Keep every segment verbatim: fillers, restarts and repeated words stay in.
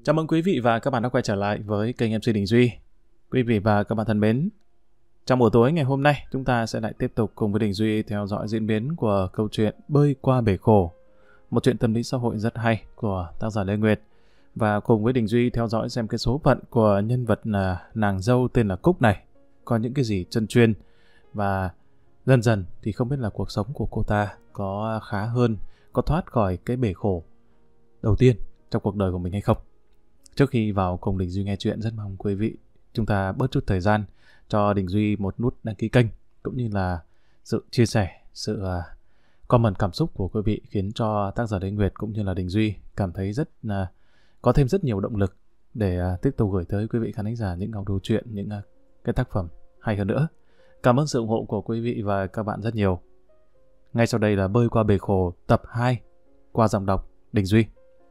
Chào mừng quý vị và các bạn đã quay trở lại với kênh em xê Đình Duy. Quý vị và các bạn thân mến, trong buổi tối ngày hôm nay, chúng ta sẽ lại tiếp tục cùng với Đình Duy theo dõi diễn biến của câu chuyện Bơi qua bể khổ, một chuyện tâm lý xã hội rất hay của tác giả Lê Nguyệt. Và cùng với Đình Duy theo dõi xem cái số phận của nhân vật là nàng dâu tên là Cúc này có những cái gì chân chuyên, và dần dần thì không biết là cuộc sống của cô ta có khá hơn, có thoát khỏi cái bể khổ đầu tiên trong cuộc đời của mình hay không. Trước khi vào cùng Đình Duy nghe chuyện, rất mong quý vị chúng ta bớt chút thời gian cho Đình Duy một nút đăng ký kênh, cũng như là sự chia sẻ, sự uh, comment cảm xúc của quý vị khiến cho tác giả Lê Nguyệt cũng như là Đình Duy cảm thấy rất uh, có thêm rất nhiều động lực để uh, tiếp tục gửi tới quý vị khán thính giả những câu chuyện, những uh, cái tác phẩm hay hơn nữa. Cảm ơn sự ủng hộ của quý vị và các bạn rất nhiều. Ngay sau đây là Bơi qua bể khổ tập hai qua giọng đọc Đình Duy.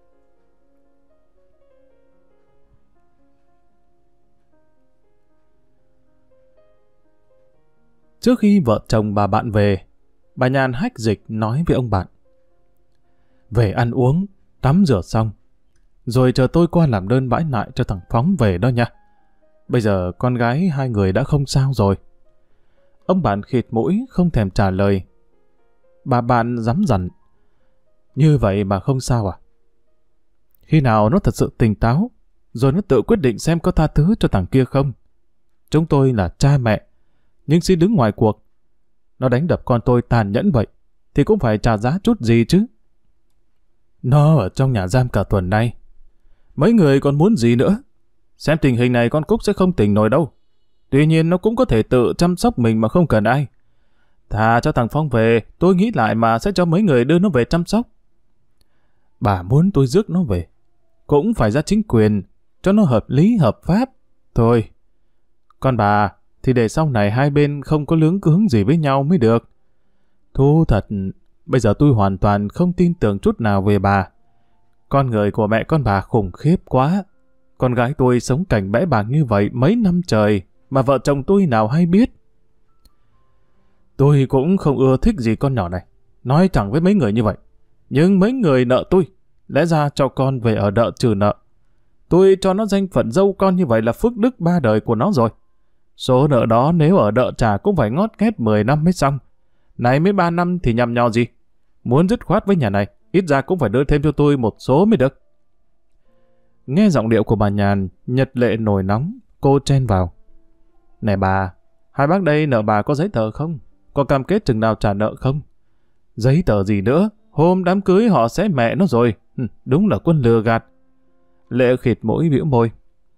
Trước khi vợ chồng bà bạn về, bà Nhàn hách dịch nói với ông bạn: về ăn uống, tắm rửa xong, rồi chờ tôi qua làm đơn bãi lại cho thằng Phóng về đó nha. Bây giờ con gái hai người đã không sao rồi. Ông bạn khịt mũi không thèm trả lời. Bà bạn dám dặn: như vậy mà không sao à? Khi nào nó thật sự tỉnh táo, rồi nó tự quyết định xem có tha thứ cho thằng kia không. Chúng tôi là cha mẹ, nhưng xin đứng ngoài cuộc. Nó đánh đập con tôi tàn nhẫn vậy, thì cũng phải trả giá chút gì chứ. Nó ở trong nhà giam cả tuần nay. Mấy người còn muốn gì nữa? Xem tình hình này con Cúc sẽ không tỉnh nổi đâu. Tuy nhiên nó cũng có thể tự chăm sóc mình mà không cần ai. Thà cho thằng Phong về, tôi nghĩ lại mà sẽ cho mấy người đưa nó về chăm sóc. Bà muốn tôi rước nó về, cũng phải ra chính quyền, cho nó hợp lý hợp pháp. Thôi, con bà thì để sau này hai bên không có lướng cướng gì với nhau mới được. Thú thật, bây giờ tôi hoàn toàn không tin tưởng chút nào về bà. Con người của mẹ con bà khủng khiếp quá. Con gái tôi sống cảnh bẽ bàng như vậy mấy năm trời, mà vợ chồng tôi nào hay biết. Tôi cũng không ưa thích gì con nhỏ này, nói chẳng với mấy người như vậy. Nhưng mấy người nợ tôi, lẽ ra cho con về ở đợ trừ nợ. Tôi cho nó danh phận dâu con như vậy là phước đức ba đời của nó rồi. Số nợ đó nếu ở đợ trả cũng phải ngót nghét mười năm mới xong. Này mới ba năm thì nhằm nhò gì. Muốn dứt khoát với nhà này, ít ra cũng phải đưa thêm cho tôi một số mới được. Nghe giọng điệu của bà Nhàn, Nhật Lệ nổi nóng, cô chen vào. Này bà, hai bác đây nợ bà có giấy tờ không? Có cam kết chừng nào trả nợ không? Giấy tờ gì nữa? Hôm đám cưới họ sẽ mẹ nó rồi. Đúng là quân lừa gạt. Lệ khịt mũi bĩu môi.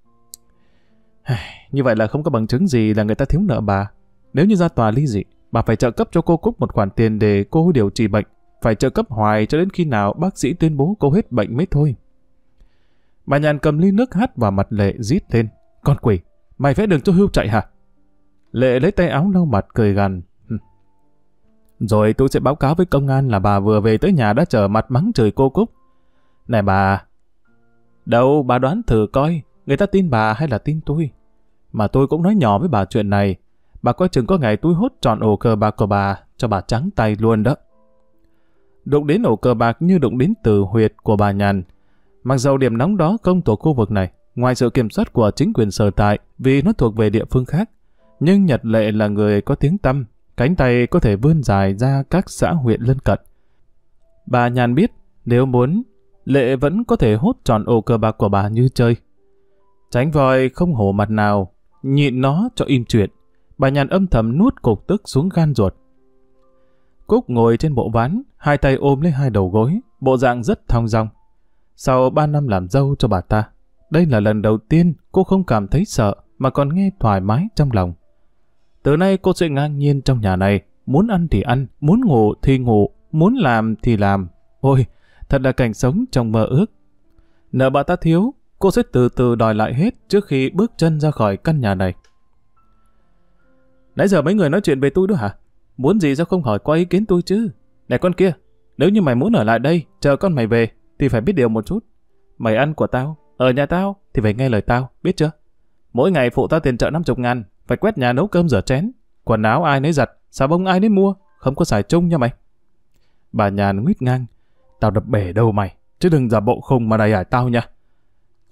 Như vậy là không có bằng chứng gì là người ta thiếu nợ bà. Nếu như ra tòa ly dị, bà phải trợ cấp cho cô Cúc một khoản tiền để cô điều trị bệnh. Phải trợ cấp hoài cho đến khi nào bác sĩ tuyên bố cô hết bệnh mới thôi. Bà Nhàn cầm ly nước hắt vào mặt Lệ rít lên. Con quỷ, mày vẽ đường cho hươu chạy hả? Lệ lấy tay áo lau mặt cười gằn. Rồi tôi sẽ báo cáo với công an là bà vừa về tới nhà đã trở mặt mắng chửi cô Cúc. Này bà, đâu bà đoán thử coi, người ta tin bà hay là tin tôi? Mà tôi cũng nói nhỏ với bà chuyện này. Bà coi chừng có ngày tôi hốt trọn ổ cờ bạc của bà, cho bà trắng tay luôn đó. Đụng đến ổ cờ bạc như đụng đến tử huyệt của bà Nhàn. Mặc dầu điểm nóng đó không thuộc khu vực này, ngoài sự kiểm soát của chính quyền sở tại vì nó thuộc về địa phương khác, nhưng Nhật Lệ là người có tiếng tăm, cánh tay có thể vươn dài ra các xã huyện lân cận. Bà Nhàn biết, nếu muốn, Lệ vẫn có thể hốt tròn ổ cờ bạc của bà như chơi. Tránh voi không hổ mặt nào, nhịn nó cho im chuyện. Bà Nhàn âm thầm nuốt cục tức xuống gan ruột. Cúc ngồi trên bộ ván, hai tay ôm lấy hai đầu gối, bộ dạng rất thong dong. Sau ba năm làm dâu cho bà ta, đây là lần đầu tiên cô không cảm thấy sợ mà còn nghe thoải mái trong lòng. Từ nay cô sẽ ngang nhiên trong nhà này, muốn ăn thì ăn, muốn ngủ thì ngủ, muốn làm thì làm. Ôi, thật là cảnh sống trong mơ ước. Nợ bà ta thiếu, cô sẽ từ từ đòi lại hết trước khi bước chân ra khỏi căn nhà này. Nãy giờ mấy người nói chuyện về tôi đó hả? Muốn gì sao không hỏi qua ý kiến tôi chứ? Này con kia, nếu như mày muốn ở lại đây, chờ con mày về, thì phải biết điều một chút. Mày ăn của tao, ở nhà tao, thì phải nghe lời tao, biết chưa? Mỗi ngày phụ tao tiền chợ năm mươi ngàn, phải quét nhà nấu cơm rửa chén. Quần áo ai nấy giặt, xà bông ai nấy mua, không có xài chung nha mày. Bà Nhàn nguyết ngang. Tao đập bể đâu mày, chứ đừng giả bộ khùng mà đày ải tao nha.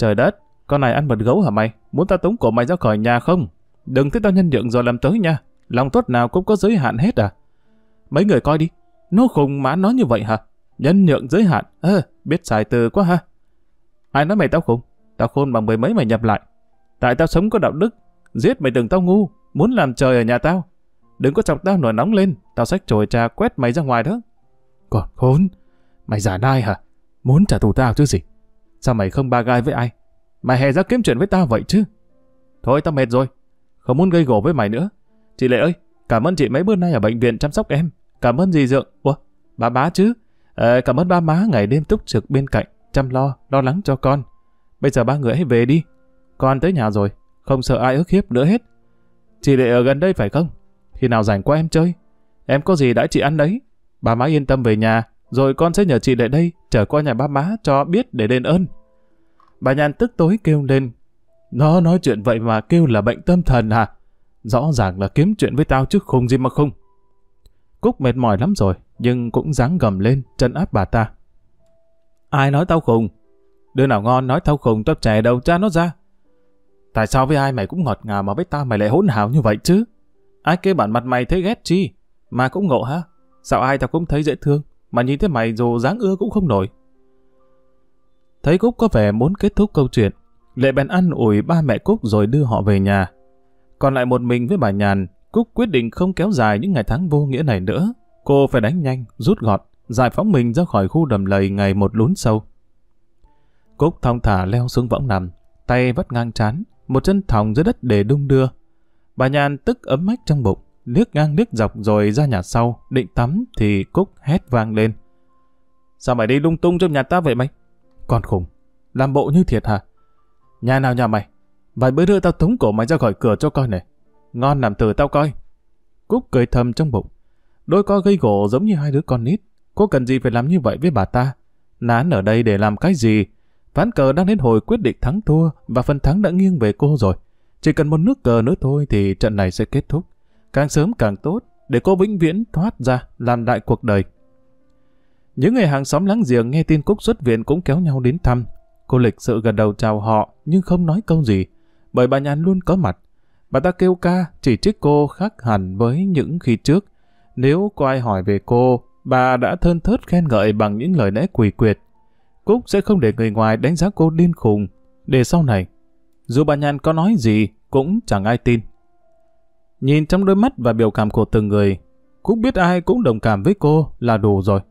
Trời đất, con này ăn mật gấu hả mày? Muốn tao tống cổ mày ra khỏi nhà không? Đừng thấy tao nhân nhượng rồi làm tới nha. Lòng tốt nào cũng có giới hạn hết à? Mấy người coi đi, nó khùng mà nói như vậy hả? Nhân nhượng giới hạn, ơ, biết xài từ quá ha. Ai nói mày tao khùng? Tao khôn bằng mười mấy mày nhập lại. Tại tao sống có đạo đức, giết mày tưởng tao ngu, muốn làm trời ở nhà tao. Đừng có chọc tao nổi nóng lên, tao xách chổi trà quét mày ra ngoài đó. Còn khốn, mày giả nai hả? Muốn trả thù tao chứ gì? Sao mày không ba gai với ai? Mày hè ra kiếm chuyện với tao vậy chứ? Thôi tao mệt rồi, không muốn gây gổ với mày nữa. Chị Lệ ơi, cảm ơn chị mấy bữa nay ở bệnh viện chăm sóc em. Cảm ơn dì Dượng. Ủa, bà bá chứ? À, cảm ơn ba má ngày đêm túc trực bên cạnh, chăm lo, lo lắng cho con. Bây giờ ba người hãy về đi. Con tới nhà rồi, không sợ ai ức hiếp nữa hết. Chị Lệ ở gần đây phải không? Khi nào rảnh qua em chơi. Em có gì đãi chị ăn đấy. Ba má yên tâm về nhà, rồi con sẽ nhờ chị Lệ đây trở qua nhà ba má cho biết để đền ơn. Bà Nhàn tức tối kêu lên. Nó nói chuyện vậy mà kêu là bệnh tâm thần hả? Rõ ràng là kiếm chuyện với tao chứ khùng gì mà khùng. Cúc mệt mỏi lắm rồi, nhưng cũng dáng gầm lên, trấn áp bà ta. Ai nói tao khùng? Đứa nào ngon nói tao khùng, tao chẻ đầu cha nó ra. Tại sao với ai mày cũng ngọt ngào mà với tao mày lại hỗn hào như vậy chứ? Ai kêu bản mặt mày thấy ghét chi? Mà cũng ngộ ha? Sao ai tao cũng thấy dễ thương, mà nhìn thấy mày dù dáng ưa cũng không nổi. Thấy Cúc có vẻ muốn kết thúc câu chuyện, Lệ bèn ăn ủi ba mẹ Cúc rồi đưa họ về nhà. Còn lại một mình với bà Nhàn, Cúc quyết định không kéo dài những ngày tháng vô nghĩa này nữa. Cô phải đánh nhanh, rút gọn, giải phóng mình ra khỏi khu đầm lầy ngày một lún sâu. Cúc thong thả leo xuống võng nằm, tay vắt ngang trán, một chân thòng dưới đất để đung đưa. Bà Nhàn tức ấm mách trong bụng, liếc ngang liếc dọc rồi ra nhà sau, định tắm thì Cúc hét vang lên. Sao mày đi lung tung trong nhà ta vậy mày? Con khùng, làm bộ như thiệt hả? Nhà nào nhà mày? Vài bữa nữa tao tống cổ mày ra khỏi cửa cho coi này. Ngon làm từ tao coi. Cúc cười thầm trong bụng. Đôi co gây gổ giống như hai đứa con nít. Cô cần gì phải làm như vậy với bà ta? Nán ở đây để làm cái gì? Ván cờ đang đến hồi quyết định thắng thua và phần thắng đã nghiêng về cô rồi. Chỉ cần một nước cờ nữa thôi thì trận này sẽ kết thúc. Càng sớm càng tốt để cô vĩnh viễn thoát ra làm lại cuộc đời. Những người hàng xóm láng giềng nghe tin Cúc xuất viện cũng kéo nhau đến thăm. Cô lịch sự gật đầu chào họ nhưng không nói câu gì, bởi bà Nhàn luôn có mặt. Bà ta kêu ca, chỉ trích cô khác hẳn với những khi trước. Nếu có ai hỏi về cô, bà đã thơn thớt khen ngợi bằng những lời lẽ quỷ quyệt. Cúc sẽ không để người ngoài đánh giá cô điên khùng, để sau này, dù bà Nhàn có nói gì cũng chẳng ai tin. Nhìn trong đôi mắt và biểu cảm của từng người, Cúc biết ai cũng đồng cảm với cô là đủ rồi.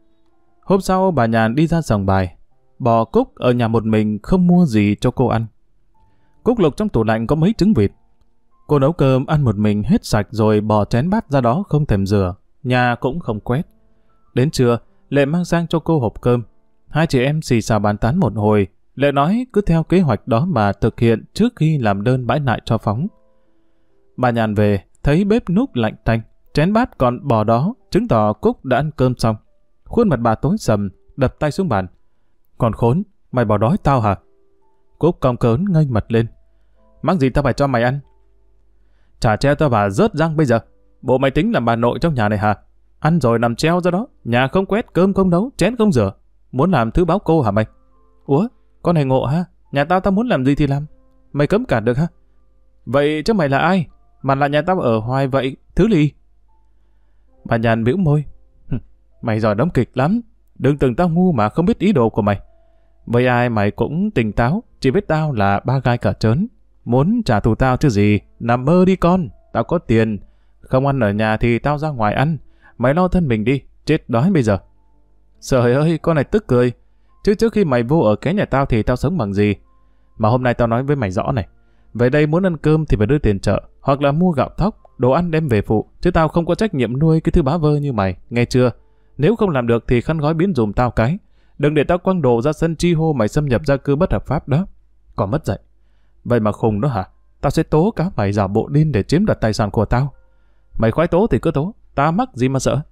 Hôm sau bà Nhàn đi ra sòng bài, bỏ Cúc ở nhà một mình không mua gì cho cô ăn. Cúc lục trong tủ lạnh có mấy trứng vịt. Cô nấu cơm ăn một mình hết sạch rồi bỏ chén bát ra đó không thèm rửa, nhà cũng không quét. Đến trưa, Lệ mang sang cho cô hộp cơm. Hai chị em xì xào bàn tán một hồi, Lệ nói cứ theo kế hoạch đó mà thực hiện trước khi làm đơn bãi nại cho phóng. Bà Nhàn về, thấy bếp núc lạnh tanh, chén bát còn bỏ đó, chứng tỏ Cúc đã ăn cơm xong. Khuôn mặt bà tối sầm, đập tay xuống bàn. Còn khốn, mày bỏ đói tao hả? Cúc cong cớn ngây mặt lên. Mắc gì tao phải cho mày ăn? Chả treo tao và rớt răng bây giờ. Bộ mày tính làm bà nội trong nhà này hả? Ăn rồi nằm treo ra đó, nhà không quét, cơm không nấu, chén không rửa. Muốn làm thứ báo cô hả mày? Ủa, con này ngộ ha? Nhà tao tao muốn làm gì thì làm. Mày cấm cản được ha? Vậy chứ mày là ai? Mà là nhà tao ở hoài vậy, thứ lì. Bà Nhàn bĩu môi. Mày giỏi đóng kịch lắm. Đừng tưởng tao ngu mà không biết ý đồ của mày. Với ai mày cũng tỉnh táo, chỉ biết tao là ba gai cả trớn. Muốn trả thù tao chứ gì, nằm mơ đi con. Tao có tiền, không ăn ở nhà thì tao ra ngoài ăn. Mày lo thân mình đi, chết đói bây giờ. Trời ơi, con này tức cười. Chứ trước khi mày vô ở cái nhà tao thì tao sống bằng gì? Mà hôm nay tao nói với mày rõ này. Về đây muốn ăn cơm thì phải đưa tiền chợ, hoặc là mua gạo thóc, đồ ăn đem về phụ. Chứ tao không có trách nhiệm nuôi cái thứ bá vơ như mày, nghe chưa? Nếu không làm được thì khăn gói biến dùm tao cái. Đừng để tao quăng đồ ra sân chi hô mày xâm nhập gia cư bất hợp pháp đó. Còn mất dạy. Vậy mà khùng đó hả? Tao sẽ tố cáo mày giả bộ điên để chiếm đoạt tài sản của tao. Mày khoái tố thì cứ tố, tao mắc gì mà sợ.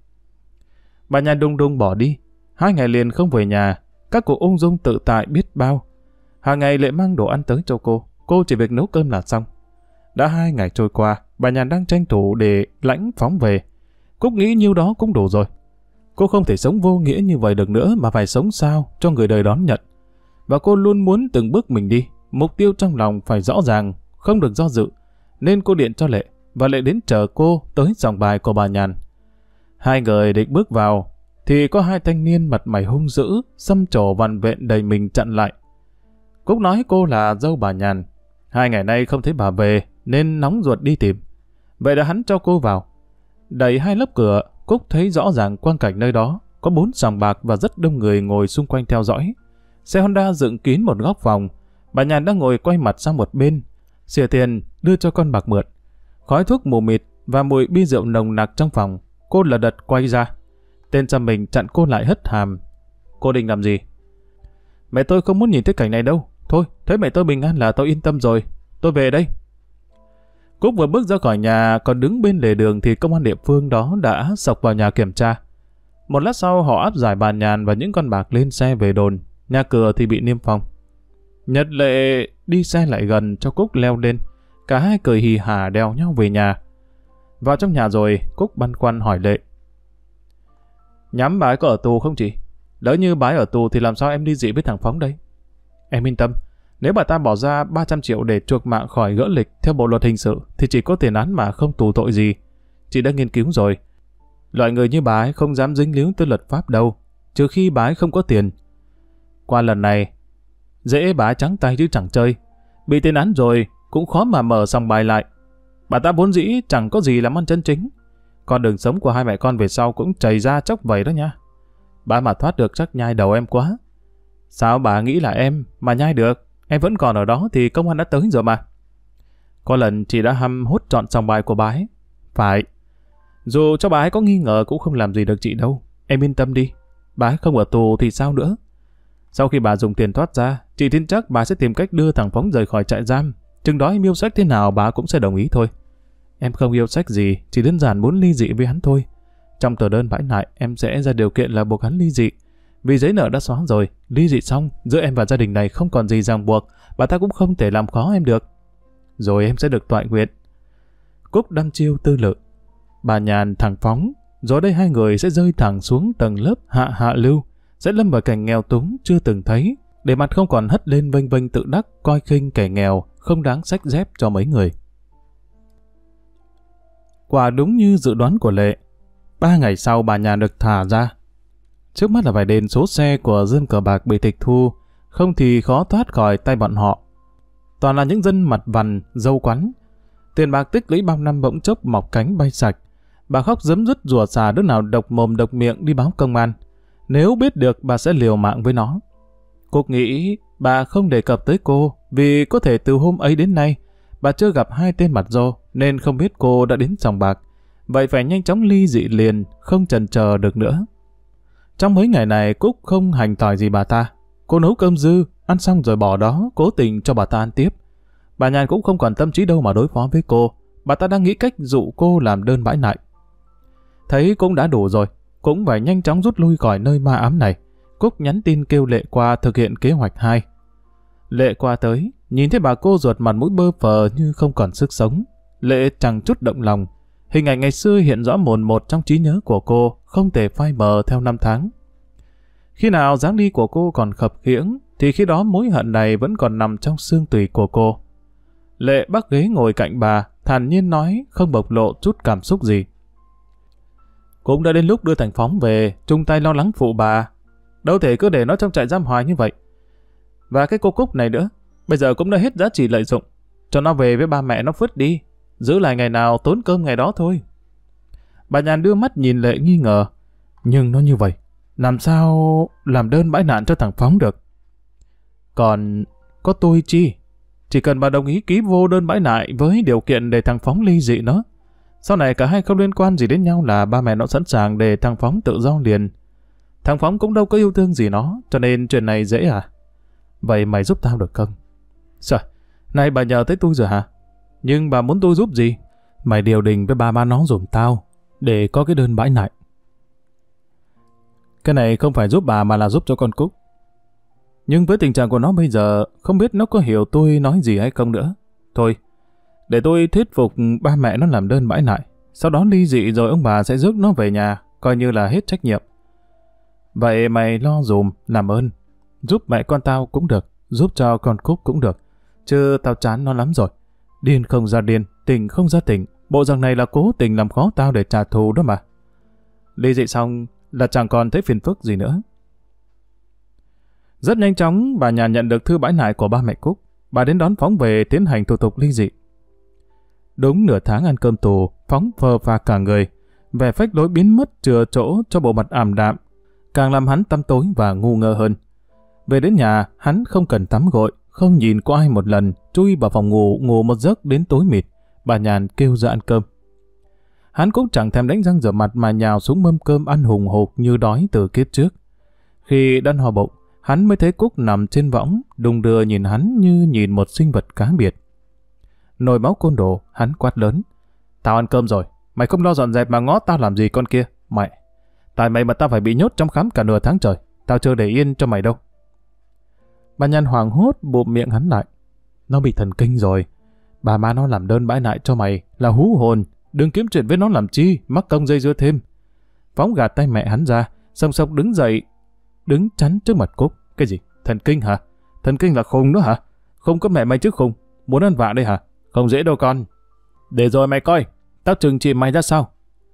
Bà Nhàn đung đung bỏ đi. Hai ngày liền không về nhà. Các cụ ung dung tự tại biết bao. Hàng ngày Lệ mang đồ ăn tới cho cô. Cô chỉ việc nấu cơm là xong. Đã hai ngày trôi qua, bà Nhàn đang tranh thủ để lãnh phóng về. Cúc nghĩ nhiêu đó cũng đủ rồi. Cô không thể sống vô nghĩa như vậy được nữa mà phải sống sao cho người đời đón nhận. và cô luôn muốn từng bước mình đi. Mục tiêu trong lòng phải rõ ràng, không được do dự. Nên cô điện cho Lệ, và Lệ đến chờ cô tới sòng bài của bà Nhàn. Hai người định bước vào, thì có hai thanh niên mặt mày hung dữ, xăm trổ vằn vện đầy mình chặn lại. Cúc nói cô là dâu bà Nhàn. Hai ngày nay không thấy bà về, nên nóng ruột đi tìm. Vậy đã hắn cho cô vào. Đẩy hai lớp cửa, Cúc thấy rõ ràng quang cảnh nơi đó. Có bốn sòng bạc và rất đông người ngồi xung quanh theo dõi. Xe Honda dựng kín một góc phòng. Bà Nhàn đang ngồi quay mặt sang một bên, xìa tiền đưa cho con bạc mượn. Khói thuốc mù mịt và mùi bia rượu nồng nặc trong phòng. Cô lật đật quay ra. Tên Trăm Mình chặn cô lại hất hàm. Cô định làm gì? Mẹ tôi không muốn nhìn thấy cảnh này đâu. Thôi, thấy mẹ tôi bình an là tôi yên tâm rồi. Tôi về đây. Cúc vừa bước ra khỏi nhà, còn đứng bên lề đường thì công an địa phương đó đã xộc vào nhà kiểm tra. Một lát sau họ áp giải bà Nhàn và những con bạc lên xe về đồn. Nhà cửa thì bị niêm phong. Nhật Lệ đi xe lại gần cho Cúc leo lên. Cả hai cười hì hả đèo nhau về nhà. Vào trong nhà rồi, Cúc băn khoăn hỏi Lệ. Nhắm bà ấy có ở tù không chị? Lỡ như bà ấy ở tù thì làm sao em đi dị với thằng Phóng đây? Em yên tâm, nếu bà ta bỏ ra ba trăm triệu để chuộc mạng khỏi gỡ lịch theo bộ luật hình sự thì chỉ có tiền án mà không tù tội gì. Chị đã nghiên cứu rồi. Loại người như bà ấy không dám dính líu tới luật pháp đâu, trừ khi bà ấy không có tiền. Qua lần này, dễ bà ấy trắng tay chứ chẳng chơi. Bị tiền án rồi cũng khó mà mở sòng bài lại. Bà ta vốn dĩ chẳng có gì làm ăn chân chính. Con đường sống của hai mẹ con về sau cũng chảy ra chốc vầy đó nha. Bà mà thoát được chắc nhai đầu em quá. Sao bà nghĩ là em mà nhai được? Em vẫn còn ở đó thì công an đã tới rồi mà. Có lần chị đã hăm hút trọn sòng bài của bà ấy. Phải. Dù cho bà ấy có nghi ngờ cũng không làm gì được chị đâu. Em yên tâm đi. Bà ấy không ở tù thì sao nữa? Sau khi bà dùng tiền thoát ra, chị tin chắc bà sẽ tìm cách đưa thằng Phóng rời khỏi trại giam. Chừng đó em yêu sách thế nào bà cũng sẽ đồng ý thôi. Em không yêu sách gì, chỉ đơn giản muốn ly dị với hắn thôi. Trong tờ đơn bãi nại, em sẽ ra điều kiện là buộc hắn ly dị. Vì giấy nợ đã xóa rồi, ly dị xong, giữa em và gia đình này không còn gì ràng buộc, bà ta cũng không thể làm khó em được. Rồi em sẽ được toại nguyện. Cúc đăm chiêu tư lự. Bà Nhàn, thằng Phóng, rồi đây hai người sẽ rơi thẳng xuống tầng lớp hạ hạ lưu, sẽ lâm vào cảnh nghèo túng chưa từng thấy, để mặt không còn hất lên vênh vênh tự đắc coi khinh kẻ nghèo, không đáng xách dép cho mấy người. Quả đúng như dự đoán của Lệ. Ba ngày sau bà Nhàn được thả ra. Trước mắt là phải đền số xe của dân cờ bạc bị tịch thu, không thì khó thoát khỏi tay bọn họ. Toàn là những dân mặt vằn, dâu quắn. Tiền bạc tích lũy bao năm bỗng chốc mọc cánh bay sạch. Bà khóc giấm dứt rủa xà đứa nào độc mồm độc miệng đi báo công an. Nếu biết được bà sẽ liều mạng với nó. Cúc nghĩ bà không đề cập tới cô vì có thể từ hôm ấy đến nay bà chưa gặp hai tên mặt rô nên không biết cô đã đến sòng bạc. Vậy phải nhanh chóng ly dị liền, không chần chờ được nữa. Trong mấy ngày này Cúc không hành tỏi gì bà ta. Cô nấu cơm dư, ăn xong rồi bỏ đó, cố tình cho bà ta ăn tiếp. Bà Nhàn cũng không còn tâm trí đâu mà đối phó với cô. Bà ta đang nghĩ cách dụ cô làm đơn bãi nại. Thấy cũng đã đủ rồi, cũng phải nhanh chóng rút lui khỏi nơi ma ám này. Cúc nhắn tin kêu Lệ qua thực hiện kế hoạch hai. Lệ qua tới, nhìn thấy bà cô ruột mặt mũi bơ phờ như không còn sức sống. Lệ chẳng chút động lòng. Hình ảnh ngày xưa hiện rõ mồn một trong trí nhớ của cô, không thể phai mờ theo năm tháng. Khi nào dáng đi của cô còn khập khiễng, thì khi đó mối hận này vẫn còn nằm trong xương tủy của cô. Lệ bắc ghế ngồi cạnh bà, thản nhiên nói, không bộc lộ chút cảm xúc gì. Cũng đã đến lúc đưa thằng Phóng về, chung tay lo lắng phụ bà. Đâu thể cứ để nó trong trại giam hoài như vậy. Và cái cô Cúc này nữa, bây giờ cũng đã hết giá trị lợi dụng. Cho nó về với ba mẹ nó phứt đi, giữ lại ngày nào tốn cơm ngày đó thôi. Bà Nhàn đưa mắt nhìn Lệ nghi ngờ. Nhưng nó như vậy, làm sao làm đơn bãi nạn cho thằng Phóng được? Còn có tôi chi? Chỉ cần bà đồng ý ký vô đơn bãi nại với điều kiện để thằng Phóng ly dị nó. Sau này cả hai không liên quan gì đến nhau là ba mẹ nó sẵn sàng để thằng Phóng tự do liền. Thằng Phóng cũng đâu có yêu thương gì nó, cho nên chuyện này dễ à? Vậy mày giúp tao được không? Sao? Này bà nhờ tới tôi rồi hả? Nhưng bà muốn tôi giúp gì? Mày điều đình với ba ba nó giùm tao, để có cái đơn bãi nại. Cái này không phải giúp bà mà là giúp cho con Cúc. Nhưng với tình trạng của nó bây giờ, không biết nó có hiểu tôi nói gì hay không nữa. Thôi, để tôi thuyết phục ba mẹ nó làm đơn bãi nại. Sau đó ly dị rồi ông bà sẽ rước nó về nhà, coi như là hết trách nhiệm. Vậy mày lo dùm, làm ơn. Giúp mẹ con tao cũng được, giúp cho con Cúc cũng được. Chứ tao chán nó lắm rồi. Điên không ra điên, tình không ra tình. Bộ dạng này là cố tình làm khó tao để trả thù đó mà. Ly dị xong là chẳng còn thấy phiền phức gì nữa. Rất nhanh chóng, bà Nhàn nhận được thư bãi nại của ba mẹ Cúc. Bà đến đón Phóng về tiến hành thủ tục ly dị. Đúng nửa tháng ăn cơm tù, Phóng phờ phạc cả người. Vẻ phách lối biến mất chừa chỗ cho bộ mặt ảm đạm, càng làm hắn tăm tối và ngu ngơ hơn. Về đến nhà, hắn không cần tắm gội, không nhìn có ai một lần, chui vào phòng ngủ ngủ một giấc đến tối mịt. Bà Nhàn kêu ra ăn cơm. Hắn cũng chẳng thèm đánh răng rửa mặt mà nhào xuống mâm cơm ăn hùng hục như đói từ kiếp trước. Khi đang ho bụng, hắn mới thấy Cúc nằm trên võng, đung đưa nhìn hắn như nhìn một sinh vật cá biệt. Nổi máu côn đồ, hắn quát lớn. Tao ăn cơm rồi, mày không lo dọn dẹp mà ngó tao làm gì con kia? Mẹ, tại mày mà tao phải bị nhốt trong khám cả nửa tháng trời, tao chưa để yên cho mày đâu. Bà Nhàn hoảng hốt bụm miệng hắn lại. Nó bị thần kinh rồi. Bà má nó làm đơn bãi nại cho mày là hú hồn, đừng kiếm chuyện với nó làm chi, mắc công dây dưa thêm. Phóng gạt tay mẹ hắn ra, song song đứng dậy, đứng chắn trước mặt Cúc. Cái gì? Thần kinh hả? Thần kinh là khùng đó hả? Không có mẹ mày chứ khùng, muốn ăn vạ đây hả? Không dễ đâu con. Để rồi mày coi, tao trừng trị mày ra sao?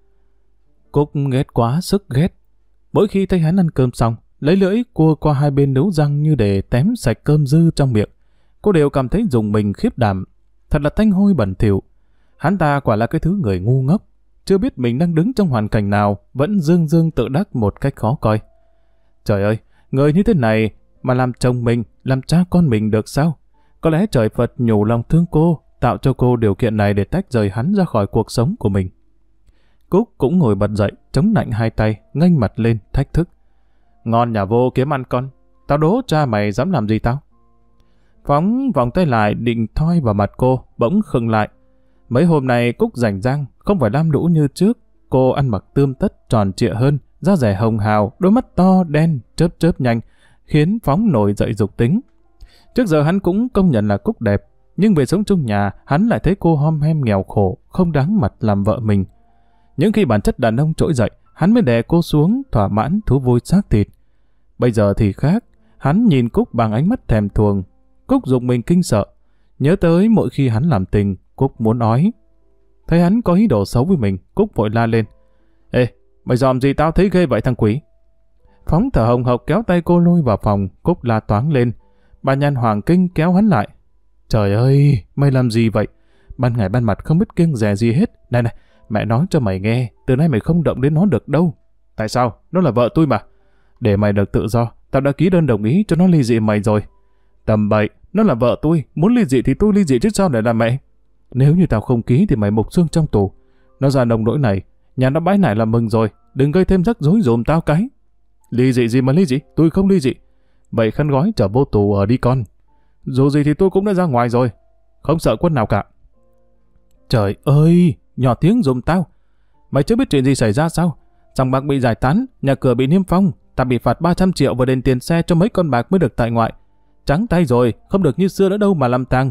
Cúc ghét quá sức ghét. Mỗi khi thấy hắn ăn cơm xong, lấy lưỡi cua qua hai bên nấu răng như để tém sạch cơm dư trong miệng, cô đều cảm thấy dùng mình khiếp đảm. Thật là tanh hôi bẩn thỉu. Hắn ta quả là cái thứ người ngu ngốc, chưa biết mình đang đứng trong hoàn cảnh nào, vẫn dương dương tự đắc một cách khó coi. Trời ơi, người như thế này mà làm chồng mình, làm cha con mình được sao? Có lẽ trời Phật nhủ lòng thương cô, tạo cho cô điều kiện này để tách rời hắn ra khỏi cuộc sống của mình. Cúc cũng ngồi bật dậy, chống nạnh hai tay, nghênh mặt lên, thách thức. Ngon nhà vô kiếm ăn con, tao đố cha mày dám làm gì tao? Phóng vòng tay lại định thoi vào mặt cô, bỗng khựng lại. Mấy hôm nay Cúc rảnh rang, không phải lam lũ như trước. Cô ăn mặc tươm tất tròn trịa hơn, da dẻ hồng hào, đôi mắt to đen, chớp chớp nhanh, khiến Phóng nổi dậy dục tính. Trước giờ hắn cũng công nhận là Cúc đẹp, nhưng về sống chung nhà, hắn lại thấy cô hom hem nghèo khổ, không đáng mặt làm vợ mình. Những khi bản chất đàn ông trỗi dậy, hắn mới đè cô xuống, thỏa mãn thú vui xác thịt. Bây giờ thì khác, hắn nhìn Cúc bằng ánh mắt thèm thuồng. Cúc giục mình kinh sợ, nhớ tới mỗi khi hắn làm tình, Cúc muốn ói. Thấy hắn có ý đồ xấu với mình, Cúc vội la lên. Ê, mày dòm gì tao thấy ghê vậy thằng quỷ? Phóng thở hồng hộc kéo tay cô lôi vào phòng, Cúc la toáng lên. Bà Nhàn hoàng kinh kéo hắn lại. Trời ơi, mày làm gì vậy? Ban ngày ban mặt không biết kiêng dè gì hết. Này này, mẹ nói cho mày nghe, từ nay mày không động đến nó được đâu. Tại sao? Nó là vợ tôi mà. Để mày được tự do, tao đã ký đơn đồng ý cho nó ly dị mày rồi. Tầm bậy, nó là vợ tôi, muốn ly dị thì tôi ly dị chứ sao để làm mẹ. Nếu như tao không ký thì mày mục xương trong tù. Nó ra nông nỗi này, nhà nó bãi nải là mừng rồi, đừng gây thêm rắc rối dùm tao cái. Ly dị gì mà ly dị, tôi không ly dị. Vậy khăn gói trở vô tù ở đi con. Dù gì thì tôi cũng đã ra ngoài rồi, không sợ quân nào cả. Trời ơi, nhỏ tiếng dùm tao. Mày chưa biết chuyện gì xảy ra sao? Sòng bạc bị giải tán, nhà cửa bị niêm phong, ta bị phạt ba trăm triệu và đền tiền xe cho mấy con bạc mới được tại ngoại. Trắng tay rồi, không được như xưa nữa đâu mà làm tang.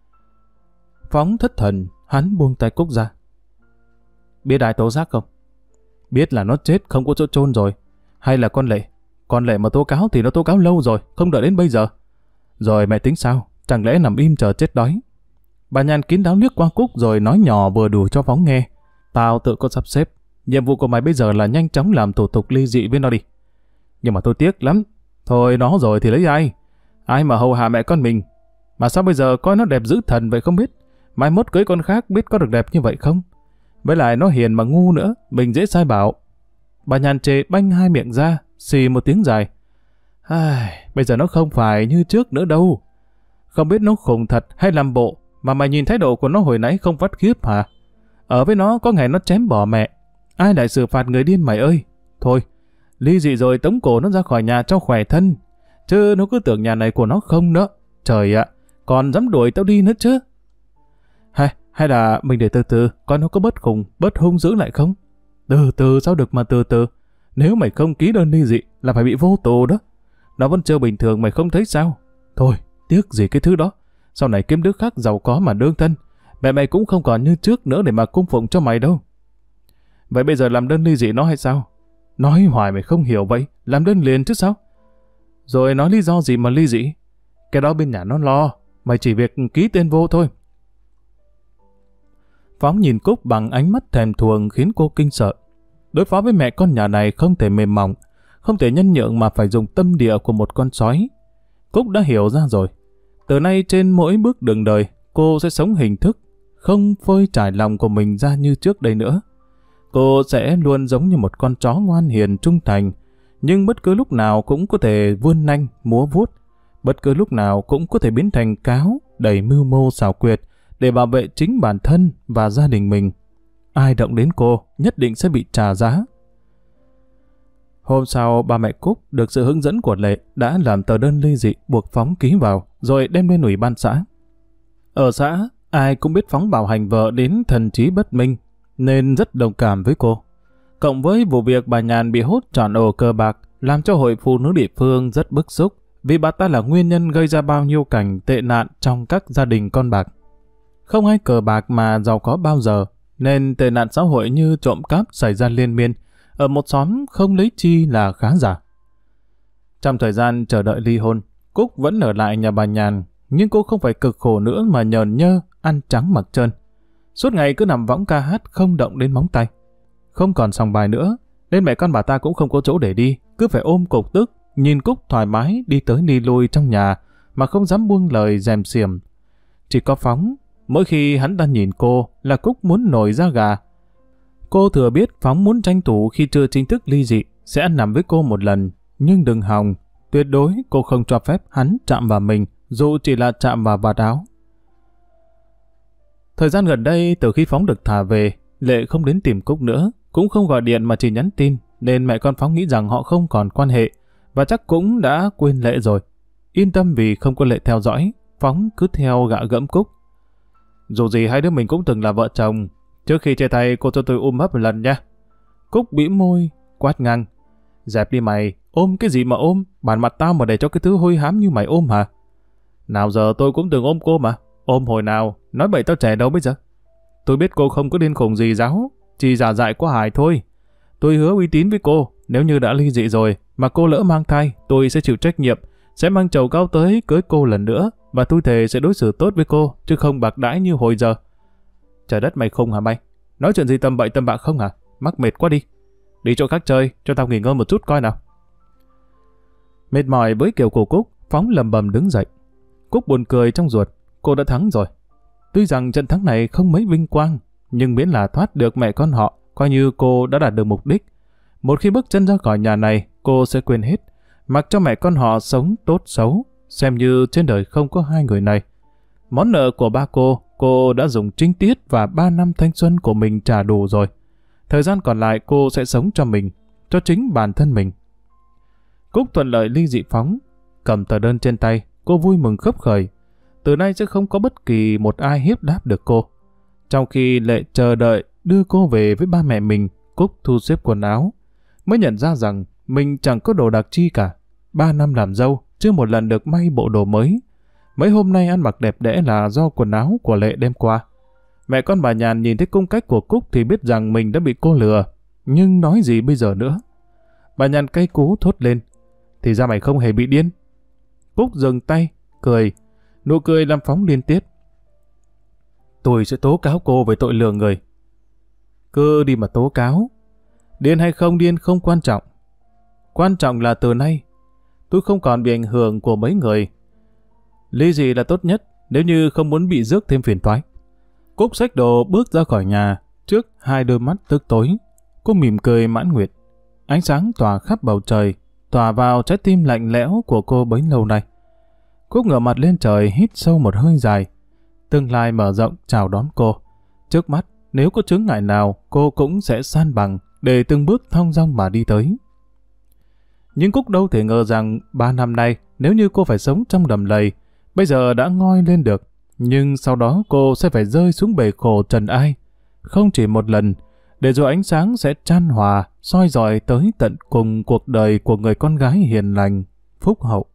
Phóng thất thần, hắn buông tay Cúc ra. Biết ai tố giác không? Biết là nó chết không có chỗ chôn rồi. Hay là con Lệ? Con Lệ mà tố cáo thì nó tố cáo lâu rồi, không đợi đến bây giờ. Rồi mẹ tính sao? Chẳng lẽ nằm im chờ chết đói? Bà Nhàn kín đáo liếc qua Cúc rồi nói nhỏ vừa đủ cho Phóng nghe. Tao tự có sắp xếp. Nhiệm vụ của mày bây giờ là nhanh chóng làm thủ tục ly dị với nó đi. Nhưng mà tôi tiếc lắm. Thôi nó rồi thì lấy ai? Ai mà hầu hạ mẹ con mình? Mà sao bây giờ coi nó đẹp dữ thần vậy không biết? Mai mốt cưới con khác biết có được đẹp như vậy không? Với lại nó hiền mà ngu nữa, mình dễ sai bảo. Bà Nhàn chê banh hai miệng ra, xì một tiếng dài. Ai, bây giờ nó không phải như trước nữa đâu. Không biết nó khùng thật hay làm bộ, mà mày nhìn thái độ của nó hồi nãy không vắt khiếp hả? Ở với nó có ngày nó chém bỏ mẹ. Ai lại xử phạt người điên mày ơi? Thôi, ly dị rồi tống cổ nó ra khỏi nhà cho khỏe thân. Chứ nó cứ tưởng nhà này của nó không nữa. Trời ạ, còn dám đuổi tao đi nữa chứ. Hay, hay là mình để từ từ, coi nó có bớt khùng, bớt hung dữ lại không? Từ từ sao được mà từ từ. Nếu mày không ký đơn ly dị là phải bị vô tù đó. Nó vẫn chưa bình thường mày không thấy sao? Thôi, tiếc gì cái thứ đó. Sau này kiếm đứa khác giàu có mà đương thân. Mẹ mày cũng không còn như trước nữa để mà cung phụng cho mày đâu. Vậy bây giờ làm đơn ly dị nó hay sao? Nói hoài mày không hiểu vậy, làm đơn liền chứ sao? Rồi nói lý do gì mà ly dị? Cái đó bên nhà nó lo, mày chỉ việc ký tên vô thôi. Phóng nhìn Cúc bằng ánh mắt thèm thuồng khiến cô kinh sợ. Đối phó với mẹ con nhà này không thể mềm mỏng, không thể nhân nhượng mà phải dùng tâm địa của một con sói. Cúc đã hiểu ra rồi. Từ nay trên mỗi bước đường đời, cô sẽ sống hình thức, không phơi trải lòng của mình ra như trước đây nữa. Cô sẽ luôn giống như một con chó ngoan hiền trung thành, nhưng bất cứ lúc nào cũng có thể vươn nanh, múa vuốt, bất cứ lúc nào cũng có thể biến thành cáo, đầy mưu mô xảo quyệt, để bảo vệ chính bản thân và gia đình mình. Ai động đến cô, nhất định sẽ bị trả giá. Hôm sau, ba mẹ Cúc được sự hướng dẫn của Lệ đã làm tờ đơn ly dị buộc Phóng ký vào, rồi đem lên ủy ban xã. Ở xã, ai cũng biết Phóng bạo hành vợ đến thần trí bất minh, nên rất đồng cảm với cô. Cộng với vụ việc bà Nhàn bị hốt trọn ổ cờ bạc, làm cho hội phụ nữ địa phương rất bức xúc, vì bà ta là nguyên nhân gây ra bao nhiêu cảnh tệ nạn trong các gia đình con bạc. Không ai cờ bạc mà giàu có bao giờ, nên tệ nạn xã hội như trộm cắp xảy ra liên miên, ở một xóm không lấy chi là khá giả. Trong thời gian chờ đợi ly hôn, Cúc vẫn ở lại nhà bà Nhàn, nhưng cô không phải cực khổ nữa mà nhờn nhơ, ăn trắng mặc trơn. Suốt ngày cứ nằm võng ca hát không động đến móng tay. Không còn sòng bài nữa, nên mẹ con bà ta cũng không có chỗ để đi, cứ phải ôm cục tức, nhìn Cúc thoải mái đi tới đi lui trong nhà, mà không dám buông lời dèm xiềm. Chỉ có Phóng, mỗi khi hắn ta nhìn cô là Cúc muốn nổi da gà. Cô thừa biết Phóng muốn tranh thủ khi chưa chính thức ly dị, sẽ ăn nằm với cô một lần, nhưng đừng hòng, tuyệt đối cô không cho phép hắn chạm vào mình, dù chỉ là chạm vào vạt áo. Thời gian gần đây, từ khi Phóng được thả về, Lệ không đến tìm Cúc nữa, cũng không gọi điện mà chỉ nhắn tin, nên mẹ con Phóng nghĩ rằng họ không còn quan hệ, và chắc cũng đã quên Lệ rồi. Yên tâm vì không có Lệ theo dõi, Phóng cứ theo gạ gẫm Cúc. Dù gì hai đứa mình cũng từng là vợ chồng, trước khi chia tay cô cho tôi ôm hấp một lần nha. Cúc bĩm môi, quát ngang. Dẹp đi mày, ôm cái gì mà ôm, bản mặt tao mà để cho cái thứ hôi hám như mày ôm hả? Nào giờ tôi cũng từng ôm cô mà, ôm hồi nào, nói bậy tao trẻ đâu bây giờ. Tôi biết cô không có điên khùng gì giáo, chỉ giả dại quá hài thôi. Tôi hứa uy tín với cô, nếu như đã ly dị rồi, mà cô lỡ mang thai, tôi sẽ chịu trách nhiệm, sẽ mang chầu cao tới cưới cô lần nữa, và tôi thề sẽ đối xử tốt với cô, chứ không bạc đãi như hồi giờ. Trời đất mày khùng hả mày? Nói chuyện gì tầm bậy tầm bạ không hả? Mắc mệt quá đi. Đi chỗ khác chơi, cho tao nghỉ ngơi một chút coi nào. Mệt mỏi với kiểu của Cúc, Phóng lầm bầm đứng dậy. Cúc buồn cười trong ruột, cô đã thắng rồi. Tuy rằng trận thắng này không mấy vinh quang, nhưng miễn là thoát được mẹ con họ, coi như cô đã đạt được mục đích. Một khi bước chân ra khỏi nhà này, cô sẽ quên hết, mặc cho mẹ con họ sống tốt xấu, xem như trên đời không có hai người này. Món nợ của ba cô, cô đã dùng trinh tiết và ba năm thanh xuân của mình trả đủ rồi. Thời gian còn lại cô sẽ sống cho mình, cho chính bản thân mình. Cúc thuận lợi ly dị Phóng, cầm tờ đơn trên tay, cô vui mừng khấp khởi. Từ nay sẽ không có bất kỳ một ai hiếp đáp được cô. Trong khi Lệ chờ đợi đưa cô về với ba mẹ mình, Cúc thu xếp quần áo, mới nhận ra rằng mình chẳng có đồ đặc chi cả. Ba năm làm dâu, chưa một lần được may bộ đồ mới. Mấy hôm nay ăn mặc đẹp đẽ là do quần áo của Lệ đem qua. Mẹ con bà Nhàn nhìn thấy cung cách của Cúc thì biết rằng mình đã bị cô lừa, nhưng nói gì bây giờ nữa. Bà Nhàn cay cú thốt lên. Thì ra mày không hề bị điên. Cúc dừng tay, cười. Nụ cười làm Phóng liên tiếp. Tôi sẽ tố cáo cô về tội lừa người. Cứ đi mà tố cáo. Điên hay không điên không quan trọng. Quan trọng là từ nay, tôi không còn bị ảnh hưởng của mấy người. Ly dị là tốt nhất nếu như không muốn bị rước thêm phiền toái. Cúc xách đồ bước ra khỏi nhà, trước hai đôi mắt tức tối. Cô mỉm cười mãn nguyện. Ánh sáng tỏa khắp bầu trời, tỏa vào trái tim lạnh lẽo của cô bấy lâu nay. Cúc ngửa mặt lên trời hít sâu một hơi dài. Tương lai mở rộng chào đón cô. Trước mắt, nếu có chướng ngại nào, cô cũng sẽ san bằng để từng bước thong dong mà đi tới. Nhưng Cúc đâu thể ngờ rằng ba năm nay, nếu như cô phải sống trong đầm lầy, bây giờ đã ngoi lên được, nhưng sau đó cô sẽ phải rơi xuống bể khổ trần ai. Không chỉ một lần, để rồi ánh sáng sẽ chan hòa, soi rọi tới tận cùng cuộc đời của người con gái hiền lành, phúc hậu.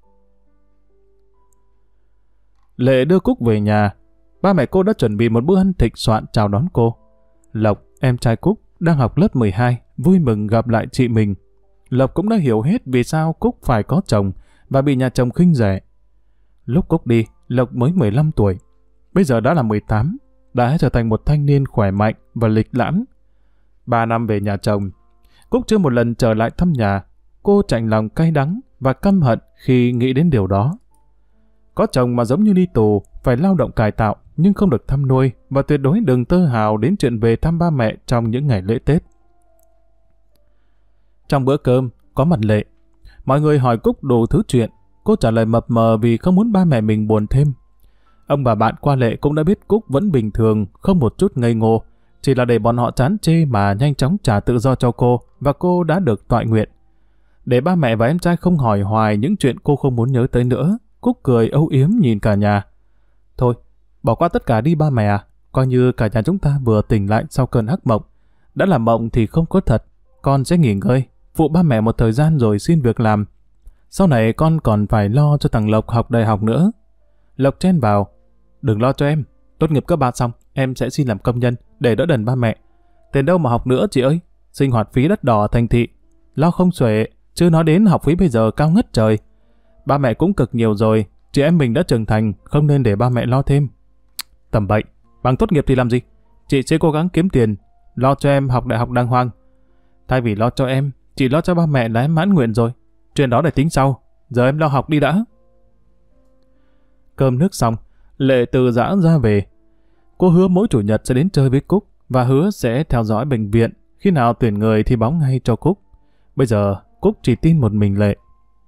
Lệ đưa Cúc về nhà. Ba mẹ cô đã chuẩn bị một bữa ăn thịnh soạn chào đón cô. Lộc, em trai Cúc, đang học lớp mười hai, vui mừng gặp lại chị mình. Lộc cũng đã hiểu hết vì sao Cúc phải có chồng, và bị nhà chồng khinh rẻ. Lúc Cúc đi, Lộc mới mười lăm tuổi, bây giờ đã là mười tám, đã trở thành một thanh niên khỏe mạnh và lịch lãm. Ba năm về nhà chồng, Cúc chưa một lần trở lại thăm nhà. Cô chạnh lòng cay đắng và căm hận khi nghĩ đến điều đó. Có chồng mà giống như đi tù, phải lao động cải tạo nhưng không được thăm nuôi, và tuyệt đối đừng tơ hào đến chuyện về thăm ba mẹ trong những ngày lễ Tết. Trong bữa cơm, có mặt Lệ. Mọi người hỏi Cúc đủ thứ chuyện. Cô trả lời mập mờ vì không muốn ba mẹ mình buồn thêm. Ông bà bạn qua Lệ cũng đã biết Cúc vẫn bình thường, không một chút ngây ngô. Chỉ là để bọn họ chán chê mà nhanh chóng trả tự do cho cô, và cô đã được toại nguyện. Để ba mẹ và em trai không hỏi hoài những chuyện cô không muốn nhớ tới nữa, Cúc cười âu yếm nhìn cả nhà. Thôi, bỏ qua tất cả đi ba mẹ à, coi như cả nhà chúng ta vừa tỉnh lại sau cơn ác mộng. Đã là mộng thì không có thật, con sẽ nghỉ ngơi, phụ ba mẹ một thời gian rồi xin việc làm. Sau này con còn phải lo cho thằng Lộc học đại học nữa. Lộc chen vào, đừng lo cho em, tốt nghiệp cấp ba xong, em sẽ xin làm công nhân để đỡ đần ba mẹ. Tiền đâu mà học nữa chị ơi, sinh hoạt phí đắt đỏ thành thị, lo không xuể, chưa nói đến học phí bây giờ cao ngất trời. Ba mẹ cũng cực nhiều rồi, chị em mình đã trưởng thành, không nên để ba mẹ lo thêm. Tầm bậy, bằng tốt nghiệp thì làm gì? Chị sẽ cố gắng kiếm tiền, lo cho em học đại học đàng hoàng. Thay vì lo cho em, chị lo cho ba mẹ là em mãn nguyện rồi. Chuyện đó để tính sau, giờ em lo học đi đã. Cơm nước xong, Lệ từ giã ra về. Cô hứa mỗi chủ nhật sẽ đến chơi với Cúc và hứa sẽ theo dõi bệnh viện, khi nào tuyển người thì báo ngay cho Cúc. Bây giờ, Cúc chỉ tin một mình Lệ.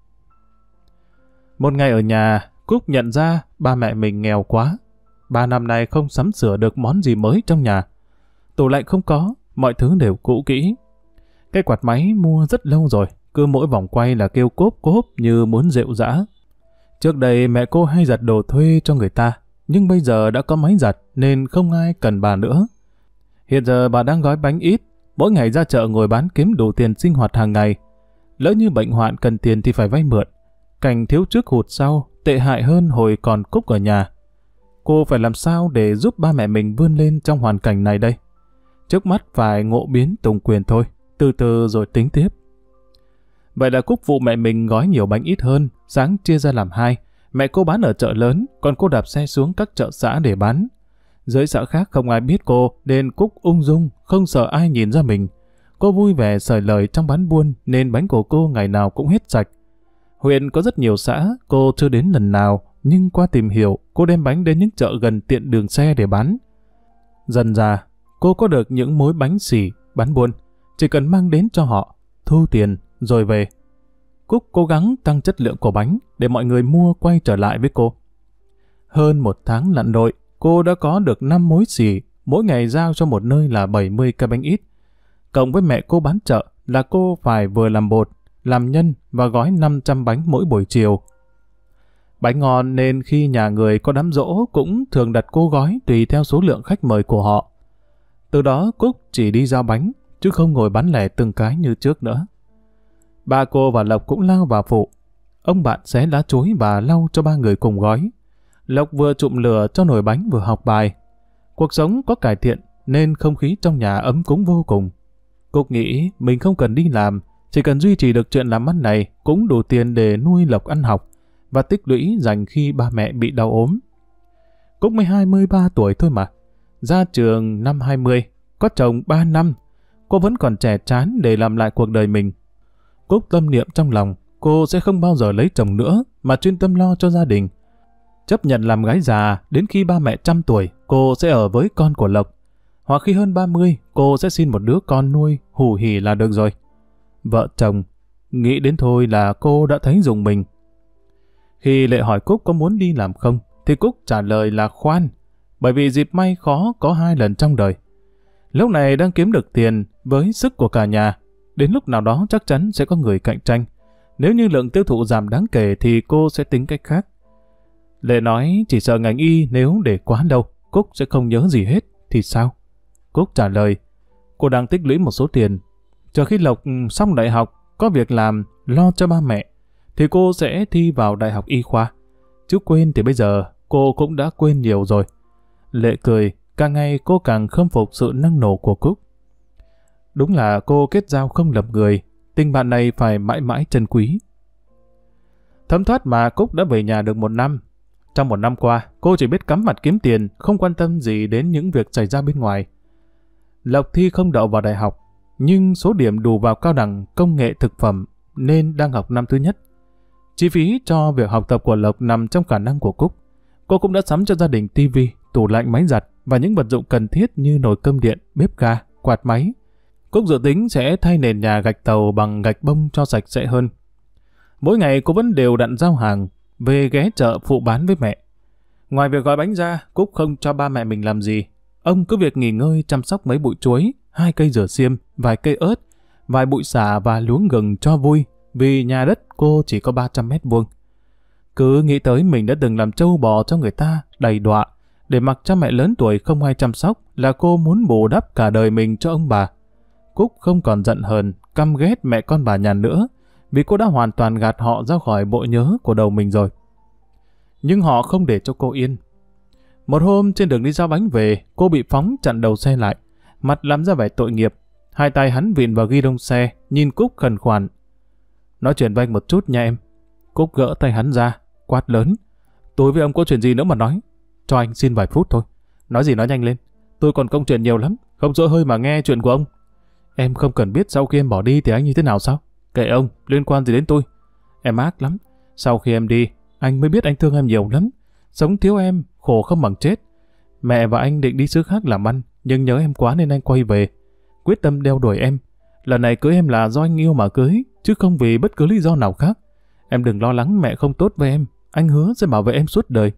Một ngày ở nhà, Cúc nhận ra ba mẹ mình nghèo quá. Ba năm nay không sắm sửa được món gì mới trong nhà. Tủ lạnh không có, mọi thứ đều cũ kỹ. Cái quạt máy mua rất lâu rồi, cứ mỗi vòng quay là kêu cốp cốp như muốn rệu rã. Trước đây mẹ cô hay giặt đồ thuê cho người ta, nhưng bây giờ đã có máy giặt nên không ai cần bà nữa. Hiện giờ bà đang gói bánh ít, mỗi ngày ra chợ ngồi bán kiếm đủ tiền sinh hoạt hàng ngày. Lỡ như bệnh hoạn cần tiền thì phải vay mượn. Cảnh thiếu trước hụt sau, tệ hại hơn hồi còn Cúc ở nhà. Cô phải làm sao để giúp ba mẹ mình vươn lên trong hoàn cảnh này đây? Trước mắt phải ngộ biến tùng quyền thôi, từ từ rồi tính tiếp. Vậy là Cúc phụ mẹ mình gói nhiều bánh ít hơn, sáng chia ra làm hai. Mẹ cô bán ở chợ lớn, còn cô đạp xe xuống các chợ xã để bán. Dưới xã khác không ai biết cô, nên Cúc ung dung, không sợ ai nhìn ra mình. Cô vui vẻ sởi lời trong bán buôn, nên bánh của cô ngày nào cũng hết sạch. Huyện có rất nhiều xã, cô chưa đến lần nào, nhưng qua tìm hiểu, cô đem bánh đến những chợ gần tiện đường xe để bán. Dần ra, cô có được những mối bánh xỉ, bán buôn, chỉ cần mang đến cho họ, thu tiền, rồi về. Cúc cố gắng tăng chất lượng của bánh để mọi người mua quay trở lại với cô. Hơn một tháng lặn lội, cô đã có được năm mối xỉ, mỗi ngày giao cho một nơi là bảy mươi cái bánh ít. Cộng với mẹ cô bán chợ là cô phải vừa làm bột, làm nhân và gói năm trăm bánh mỗi buổi chiều. Bánh ngon nên khi nhà người có đám giỗ cũng thường đặt cô gói tùy theo số lượng khách mời của họ. Từ đó Cúc chỉ đi giao bánh, chứ không ngồi bán lẻ từng cái như trước nữa. Ba cô và Lộc cũng lao vào phụ. Ông bạn xé lá chuối và lau cho ba người cùng gói. Lộc vừa trụm lửa cho nồi bánh vừa học bài. Cuộc sống có cải thiện nên không khí trong nhà ấm cúng vô cùng. Cúc nghĩ mình không cần đi làm, chỉ cần duy trì được chuyện làm ăn này cũng đủ tiền để nuôi Lộc ăn học và tích lũy dành khi ba mẹ bị đau ốm. Cúc mới hai mươi ba tuổi thôi mà. Ra trường năm hai mươi, có chồng ba năm, cô vẫn còn trẻ chán để làm lại cuộc đời mình. Cúc tâm niệm trong lòng, cô sẽ không bao giờ lấy chồng nữa mà chuyên tâm lo cho gia đình. Chấp nhận làm gái già, đến khi ba mẹ trăm tuổi, cô sẽ ở với con của Lộc. Hoặc khi hơn ba mươi, cô sẽ xin một đứa con nuôi, hủ hỉ là được rồi. Vợ chồng, nghĩ đến thôi là cô đã thấy rùng mình. Khi Lệ hỏi Cúc có muốn đi làm không, thì Cúc trả lời là khoan, bởi vì dịp may khó có hai lần trong đời. Lúc này đang kiếm được tiền với sức của cả nhà, đến lúc nào đó chắc chắn sẽ có người cạnh tranh. Nếu như lượng tiêu thụ giảm đáng kể thì cô sẽ tính cách khác. Lệ nói chỉ sợ ngành y nếu để quá lâu, Cúc sẽ không nhớ gì hết, thì sao? Cúc trả lời, cô đang tích lũy một số tiền. Chờ khi Lộc xong đại học, có việc làm, lo cho ba mẹ, thì cô sẽ thi vào đại học y khoa. Chứ quên thì bây giờ cô cũng đã quên nhiều rồi. Lệ cười, càng ngày cô càng khâm phục sự năng nổ của Cúc. Đúng là cô kết giao không lầm người, tình bạn này phải mãi mãi trân quý. Thấm thoát mà Cúc đã về nhà được một năm. Trong một năm qua, cô chỉ biết cắm mặt kiếm tiền, không quan tâm gì đến những việc xảy ra bên ngoài. Lộc thi không đậu vào đại học, nhưng số điểm đủ vào cao đẳng công nghệ thực phẩm nên đang học năm thứ nhất. Chi phí cho việc học tập của Lộc nằm trong khả năng của Cúc. Cô cũng đã sắm cho gia đình tivi, tủ lạnh, máy giặt và những vật dụng cần thiết như nồi cơm điện, bếp ga, quạt máy. Cúc dự tính sẽ thay nền nhà gạch tàu bằng gạch bông cho sạch sẽ hơn. Mỗi ngày cô vẫn đều đặn giao hàng, về ghé chợ phụ bán với mẹ. Ngoài việc gói bánh ra, Cúc không cho ba mẹ mình làm gì. Ông cứ việc nghỉ ngơi chăm sóc mấy bụi chuối, hai cây dừa xiêm, vài cây ớt, vài bụi xả và luống gừng cho vui, vì nhà đất cô chỉ có ba trăm mét vuông. Cứ nghĩ tới mình đã từng làm trâu bò cho người ta đầy đọa, để mặc cha mẹ lớn tuổi không ai chăm sóc, là cô muốn bù đắp cả đời mình cho ông bà. Cúc không còn giận hờn, căm ghét mẹ con bà Nhàn nữa, vì cô đã hoàn toàn gạt họ ra khỏi bộ nhớ của đầu mình rồi. Nhưng họ không để cho cô yên. Một hôm trên đường đi giao bánh về, cô bị Phóng chặn đầu xe lại, mặt làm ra vẻ tội nghiệp. Hai tay hắn vịn vào ghi đông xe, nhìn Cúc khẩn khoản. Nói chuyện với anh một chút nha em. Cúc gỡ tay hắn ra, quát lớn. Tôi với ông có chuyện gì nữa mà nói. Cho anh xin vài phút thôi. Nói gì nói nhanh lên. Tôi còn công chuyện nhiều lắm, không dỗi hơi mà nghe chuyện của ông. Em không cần biết sau khi em bỏ đi thì anh như thế nào sao? Kệ ông, liên quan gì đến tôi. Em ác lắm. Sau khi em đi, anh mới biết anh thương em nhiều lắm. Sống thiếu em, khổ không bằng chết. Mẹ và anh định đi xứ khác làm ăn, nhưng nhớ em quá nên anh quay về. Quyết tâm đeo đuổi em. Lần này cưới em là do anh yêu mà cưới, chứ không vì bất cứ lý do nào khác. Em đừng lo lắng mẹ không tốt với em. Anh hứa sẽ bảo vệ em suốt đời.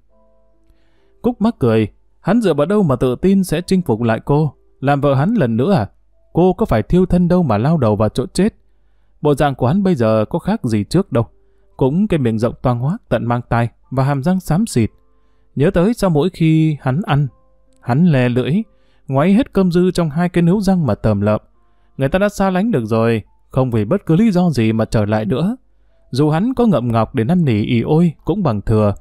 Cúc mắc cười. Hắn dựa vào đâu mà tự tin sẽ chinh phục lại cô? Làm vợ hắn lần nữa à? Cô có phải thiêu thân đâu mà lao đầu vào chỗ chết. Bộ dạng của hắn bây giờ có khác gì trước đâu. Cũng cái miệng rộng toang hoác tận mang tai và hàm răng xám xịt. Nhớ tới sau mỗi khi hắn ăn, hắn lè lưỡi, ngoáy hết cơm dư trong hai cái nướu răng mà tởm lợm. Người ta đã xa lánh được rồi, không vì bất cứ lý do gì mà trở lại nữa. Dù hắn có ngậm ngọc để năn nỉ ì ôi cũng bằng thừa.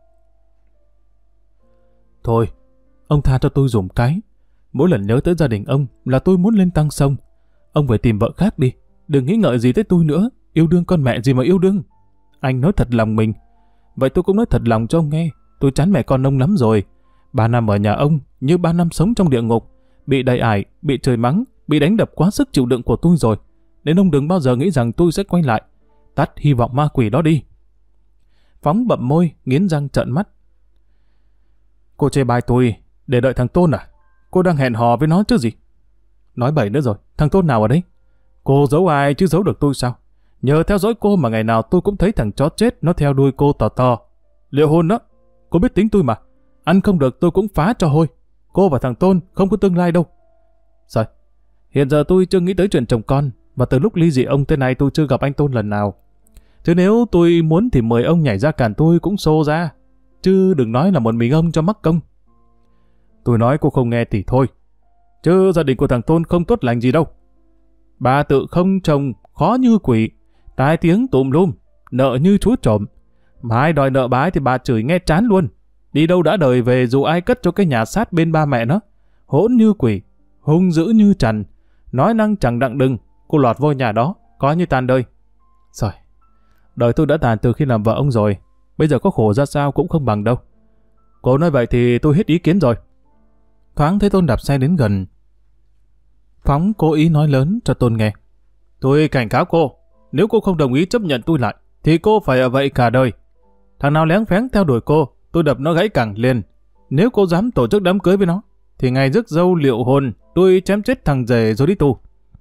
Thôi, ông tha cho tôi dùm cái. Mỗi lần nhớ tới gia đình ông là tôi muốn lên tăng sông. Ông phải tìm vợ khác đi, đừng nghĩ ngợi gì tới tôi nữa. Yêu đương con mẹ gì mà yêu đương. Anh nói thật lòng mình. Vậy tôi cũng nói thật lòng cho ông nghe. Tôi chán mẹ con ông lắm rồi. Ba năm ở nhà ông như ba năm sống trong địa ngục. Bị đầy ải, bị trời mắng, bị đánh đập quá sức chịu đựng của tôi rồi. Nên ông đừng bao giờ nghĩ rằng tôi sẽ quay lại. Tắt hy vọng ma quỷ đó đi. Phóng bậm môi, nghiến răng trợn mắt. Cô chê bai tôi để đợi thằng Tôn à? Cô đang hẹn hò với nó chứ gì? Nói bậy nữa rồi, thằng Tôn nào ở đây? Cô giấu ai chứ giấu được tôi sao? Nhờ theo dõi cô mà ngày nào tôi cũng thấy thằng chó chết nó theo đuôi cô tò to. Liệu hôn đó, cô biết tính tôi mà. Ăn không được tôi cũng phá cho hôi. Cô và thằng Tôn không có tương lai đâu. Rồi, hiện giờ tôi chưa nghĩ tới chuyện chồng con, và từ lúc ly dị ông tới nay tôi chưa gặp anh Tôn lần nào. Chứ nếu tôi muốn thì mời ông nhảy ra cản tôi cũng xô ra. Chứ đừng nói là một mình ông cho mắc công. Tôi nói cô không nghe thì thôi. Chứ gia đình của thằng Tôn không tốt lành gì đâu. Bà tự không chồng, khó như quỷ, tai tiếng tùm lum, nợ như chú trộm. Mà ai đòi nợ bà ấy thì bà chửi nghe chán luôn. Đi đâu đã đời về dù ai cất cho cái nhà sát bên ba mẹ nó. Hỗn như quỷ, hung dữ như trần, nói năng chẳng đặng đừng. Cô lọt vô nhà đó, coi như tàn đời. Rồi, đời tôi đã tàn từ khi làm vợ ông rồi. Bây giờ có khổ ra sao cũng không bằng đâu. Cô nói vậy thì tôi hết ý kiến rồi. Thoáng thấy Tôn đạp xe đến gần. Phóng cố ý nói lớn cho Tôn nghe. Tôi cảnh cáo cô, nếu cô không đồng ý chấp nhận tôi lại, thì cô phải ở vậy cả đời. Thằng nào léng phéng theo đuổi cô, tôi đập nó gãy cẳng liền. Nếu cô dám tổ chức đám cưới với nó, thì ngày rước dâu liệu hồn, tôi chém chết thằng rể rồi đi tù.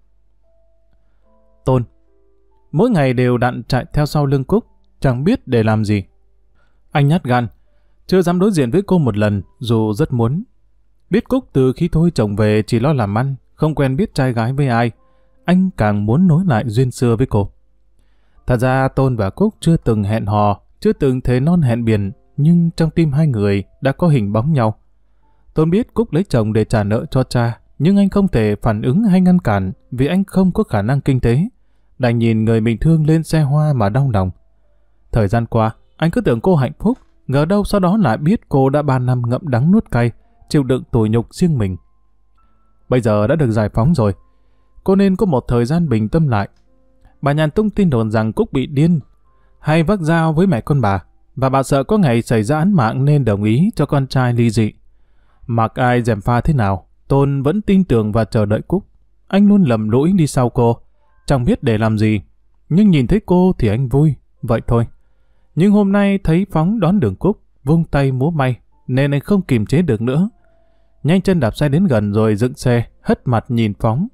Tôn mỗi ngày đều đặn chạy theo sau lưng Cúc, chẳng biết để làm gì. Anh nhát gan, chưa dám đối diện với cô một lần, dù rất muốn. Biết Cúc từ khi thôi chồng về chỉ lo làm ăn, không quen biết trai gái với ai, anh càng muốn nối lại duyên xưa với cô. Thật ra Tôn và Cúc chưa từng hẹn hò, chưa từng thề non hẹn biển, nhưng trong tim hai người đã có hình bóng nhau. Tôn biết Cúc lấy chồng để trả nợ cho cha, nhưng anh không thể phản ứng hay ngăn cản vì anh không có khả năng kinh tế. Đành nhìn người mình thương lên xe hoa mà đau lòng. Thời gian qua, anh cứ tưởng cô hạnh phúc, ngờ đâu sau đó lại biết cô đã ba năm ngậm đắng nuốt cay, chịu đựng tủi nhục riêng mình. Bây giờ đã được giải phóng rồi, cô nên có một thời gian bình tâm lại. Bà Nhàn tung tin đồn rằng Cúc bị điên. hay vác dao với mẹ con bà, và bà sợ có ngày xảy ra án mạng nên đồng ý cho con trai ly dị. Mặc ai gièm pha thế nào, Tôn vẫn tin tưởng và chờ đợi Cúc. Anh luôn lầm lũi đi sau cô, chẳng biết để làm gì, nhưng nhìn thấy cô thì anh vui, vậy thôi. Nhưng hôm nay thấy Phóng đón đường Cúc, vung tay múa may, nên anh không kìm chế được nữa. Nhanh chân đạp xe đến gần rồi dựng xe, hất mặt nhìn Phóng.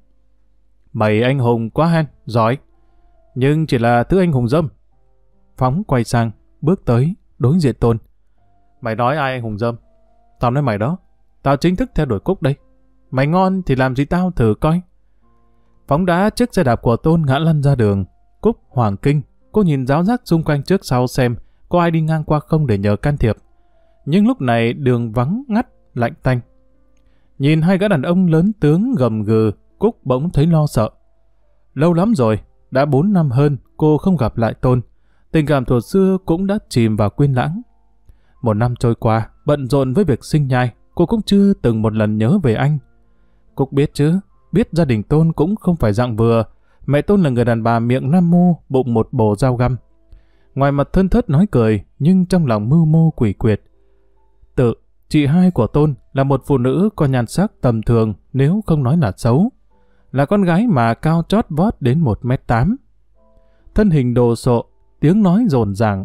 Mày anh hùng quá hen, giỏi. Nhưng chỉ là thứ anh hùng dâm. Phóng quay sang, bước tới, đối diện Tôn. Mày nói ai anh hùng dâm? Tao nói mày đó. Tao chính thức theo đuổi Cúc đây. Mày ngon thì làm gì tao thử coi. Phóng đá chiếc xe đạp của Tôn ngã lăn ra đường. Cúc hoảng kinh, cô nhìn ráo rác xung quanh trước sau xem có ai đi ngang qua không để nhờ can thiệp. Nhưng lúc này đường vắng ngắt, lạnh tanh. Nhìn hai gã đàn ông lớn tướng gầm gừ, Cúc bỗng thấy lo sợ. Lâu lắm rồi, đã bốn năm hơn cô không gặp lại Tôn. Tình cảm thuở xưa cũng đã chìm vào quên lãng. Một năm trôi qua, bận rộn với việc sinh nhai, cô cũng chưa từng một lần nhớ về anh. Cúc biết chứ, biết gia đình Tôn cũng không phải dạng vừa. Mẹ Tôn là người đàn bà miệng nam mô, bụng một bồ dao găm. Ngoài mặt thân thớt nói cười, nhưng trong lòng mưu mô quỷ quyệt. Tự, chị hai của Tôn là một phụ nữ có nhan sắc tầm thường nếu không nói là xấu. Là con gái mà cao chót vót đến một mét tám. Thân hình đồ sộ, tiếng nói rồn ràng.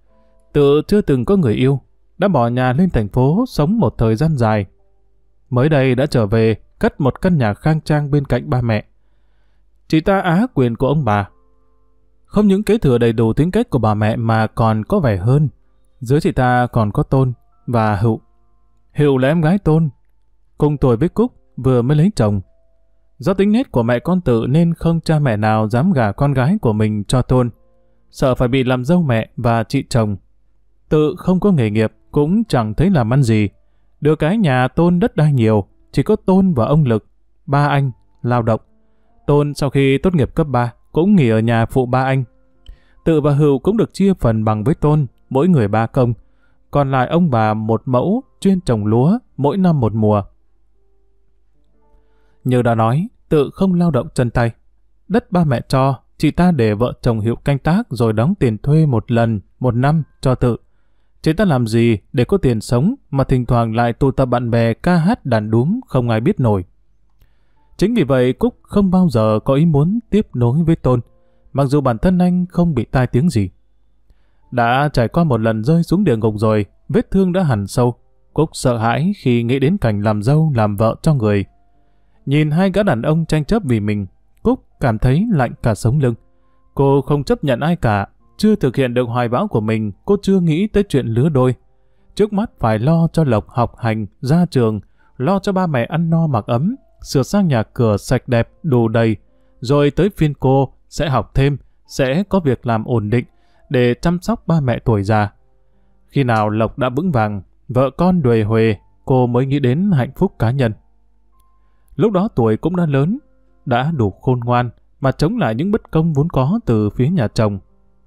Tự chưa từng có người yêu, đã bỏ nhà lên thành phố sống một thời gian dài. Mới đây đã trở về, cất một căn nhà khang trang bên cạnh ba mẹ. Chị ta á quyền của ông bà. Không những kế thừa đầy đủ tính cách của bà mẹ mà còn có vẻ hơn. Dưới chị ta còn có Tôn và Hữu. Hữu là em gái Tôn, cùng tuổi với Cúc, vừa mới lấy chồng. Do tính nết của mẹ con Tự nên không cha mẹ nào dám gả con gái của mình cho Tôn, sợ phải bị làm dâu mẹ và chị chồng. Tự không có nghề nghiệp, cũng chẳng thấy làm ăn gì. Được cái nhà Tôn đất đai nhiều, chỉ có Tôn và ông Lực, ba anh, lao động. Tôn sau khi tốt nghiệp cấp ba, cũng nghỉ ở nhà phụ ba anh. Tự và Hữu cũng được chia phần bằng với Tôn, mỗi người ba công. Còn lại ông bà một mẫu, chuyên trồng lúa, mỗi năm một mùa. Như đã nói, Tự không lao động chân tay. Đất ba mẹ cho, chị ta để vợ chồng Hữu canh tác rồi đóng tiền thuê một lần, một năm cho Tự. Chị ta làm gì để có tiền sống mà thỉnh thoảng lại tụ tập bạn bè ca hát đàn đúm không ai biết nổi. Chính vì vậy Cúc không bao giờ có ý muốn tiếp nối với Tôn, mặc dù bản thân anh không bị tai tiếng gì. Đã trải qua một lần rơi xuống địa ngục rồi, vết thương đã hằn sâu. Cúc sợ hãi khi nghĩ đến cảnh làm dâu làm vợ cho người. Nhìn hai gã đàn ông tranh chấp vì mình, Cúc cảm thấy lạnh cả sống lưng. Cô không chấp nhận ai cả, chưa thực hiện được hoài bão của mình, cô chưa nghĩ tới chuyện lứa đôi. Trước mắt phải lo cho Lộc học hành, ra trường, lo cho ba mẹ ăn no mặc ấm, sửa sang nhà cửa sạch đẹp, đủ đầy, rồi tới phiên cô sẽ học thêm, sẽ có việc làm ổn định để chăm sóc ba mẹ tuổi già. Khi nào Lộc đã vững vàng, vợ con đuề huề, cô mới nghĩ đến hạnh phúc cá nhân. Lúc đó tuổi cũng đã lớn, đã đủ khôn ngoan mà chống lại những bất công vốn có từ phía nhà chồng.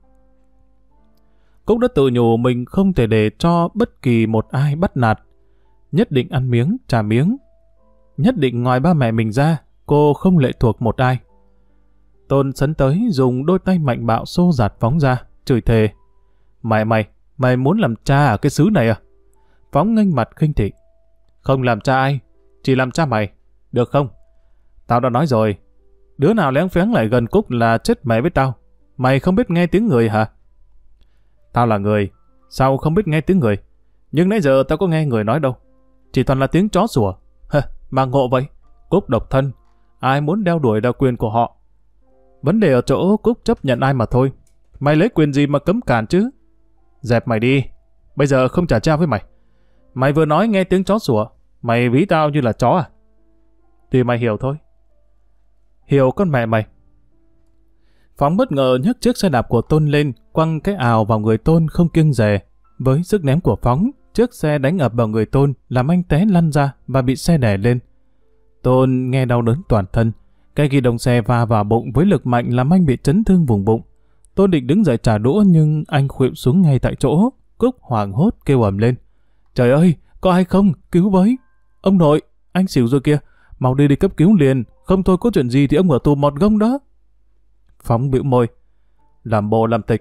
Cúc đã tự nhủ mình không thể để cho bất kỳ một ai bắt nạt. Nhất định ăn miếng, trả miếng. Nhất định ngoài ba mẹ mình ra, cô không lệ thuộc một ai. Tôn sấn tới dùng đôi tay mạnh bạo xô giạt Phóng ra, chửi thề. Mày mày, mày muốn làm cha ở cái xứ này à? Phóng nghênh mặt khinh thị. Không làm cha ai, chỉ làm cha mày. Được không? Tao đã nói rồi, đứa nào léng phéng lại gần Cúc là chết mẹ với tao. Mày không biết nghe tiếng người hả? Tao là người, sao không biết nghe tiếng người? Nhưng nãy giờ tao có nghe người nói đâu. Chỉ toàn là tiếng chó sủa. Hơ, mà ngộ vậy. Cúc độc thân, ai muốn đeo đuổi là quyền của họ. Vấn đề ở chỗ Cúc chấp nhận ai mà thôi. Mày lấy quyền gì mà cấm cản chứ? Dẹp mày đi, bây giờ không trả trao với mày. Mày vừa nói nghe tiếng chó sủa, mày ví tao như là chó à? Thì mày hiểu thôi. Hiểu con mẹ mày. Phóng bất ngờ nhấc chiếc xe đạp của Tôn lên, quăng cái ào vào người Tôn không kiêng dè. Với sức ném của Phóng, chiếc xe đánh ập vào người Tôn, làm anh té lăn ra và bị xe đè lên. Tôn nghe đau đớn toàn thân. Cái ghi đồng xe va vào bụng với lực mạnh làm anh bị chấn thương vùng bụng. Tôn định đứng dậy trả đũa nhưng anh khuỵu xuống ngay tại chỗ. Cúc hoảng hốt kêu ầm lên. Trời ơi, có ai không? Cứu với! Ông nội, anh xỉu rồi kìa. Mau đi đi cấp cứu liền, không thôi có chuyện gì thì ông ở tù một gông đó. Phóng bĩu môi. Làm bộ làm tịch.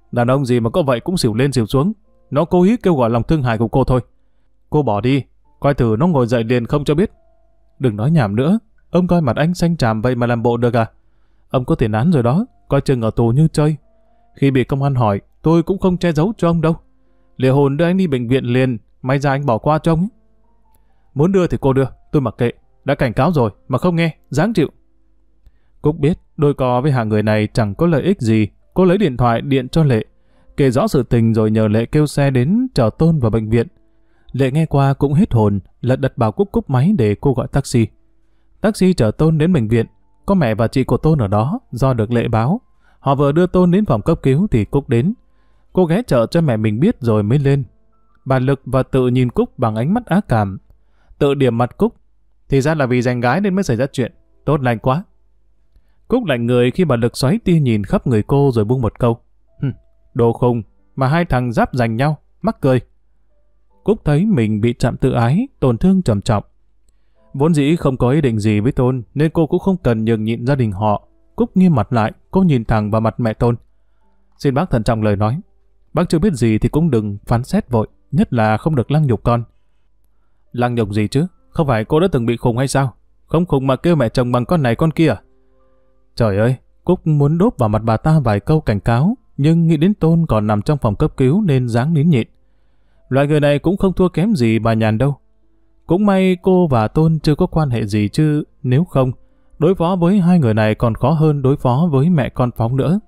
Đàn ông gì mà có vậy cũng xỉu lên xỉu xuống. Nó cố ý kêu gọi lòng thương hại của cô thôi. Cô bỏ đi, coi thử nó ngồi dậy liền không cho biết. Đừng nói nhảm nữa, ông coi mặt anh xanh tràm vậy mà làm bộ được à? Ông có tiền án rồi đó, coi chừng ở tù như chơi. Khi bị công an hỏi, tôi cũng không che giấu cho ông đâu. Liệu hồn đưa anh đi bệnh viện liền, may ra anh bỏ qua cho ông ấy. Muốn đưa thì cô đưa, tôi mặc kệ. Đã cảnh cáo rồi mà không nghe, dáng chịu. Cúc biết đôi co với hàng người này chẳng có lợi ích gì. Cô lấy điện thoại điện cho Lệ, kể rõ sự tình rồi nhờ Lệ kêu xe đến chở Tôn vào bệnh viện. Lệ nghe qua cũng hết hồn, lật đật bảo Cúc cúp máy để cô gọi taxi. Taxi chở Tôn đến bệnh viện, có mẹ và chị của Tôn ở đó do được Lệ báo. Họ vừa đưa Tôn đến phòng cấp cứu thì Cúc đến. Cô ghé chợ cho mẹ mình biết rồi mới lên. Bà Lực và Tự nhìn Cúc bằng ánh mắt ác cảm. Tự điểm mặt Cúc, thì ra là vì giành gái nên mới xảy ra chuyện. Tốt lành quá. Cúc lạnh người khi bà Lực xoáy tia nhìn khắp người cô rồi buông một câu. Hừm, đồ khùng, mà hai thằng giáp giành nhau, mắc cười. Cúc thấy mình bị chạm tự ái, tổn thương trầm trọng. Vốn dĩ không có ý định gì với Tôn, nên cô cũng không cần nhường nhịn gia đình họ. Cúc nghiêm mặt lại, cô nhìn thẳng vào mặt mẹ Tôn. Xin bác thận trọng lời nói. Bác chưa biết gì thì cũng đừng phán xét vội, nhất là không được lăng nhục con. Lăng nhục gì chứ? Không phải cô đã từng bị khùng hay sao? Không khùng mà kêu mẹ chồng bằng con này con kia à? Trời ơi, Cúc muốn đốp vào mặt bà ta vài câu cảnh cáo, nhưng nghĩ đến Tôn còn nằm trong phòng cấp cứu nên dáng nín nhịn. Loại người này cũng không thua kém gì bà Nhàn đâu. Cũng may cô và Tôn chưa có quan hệ gì chứ, nếu không, đối phó với hai người này còn khó hơn đối phó với mẹ con Phóng nữa.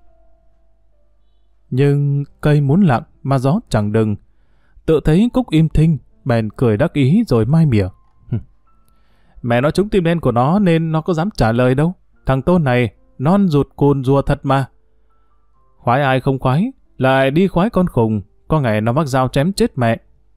Nhưng cây muốn lặng mà gió chẳng đừng. Tự thấy Cúc im thinh, bèn cười đắc ý rồi mai mỉa. Mẹ nó trúng tim đen của nó nên nó có dám trả lời đâu. Thằng Tôn này, non ruột cồn rùa thật mà. Khoái ai không khoái, lại đi khoái con khùng, có ngày nó vác dao chém chết mẹ.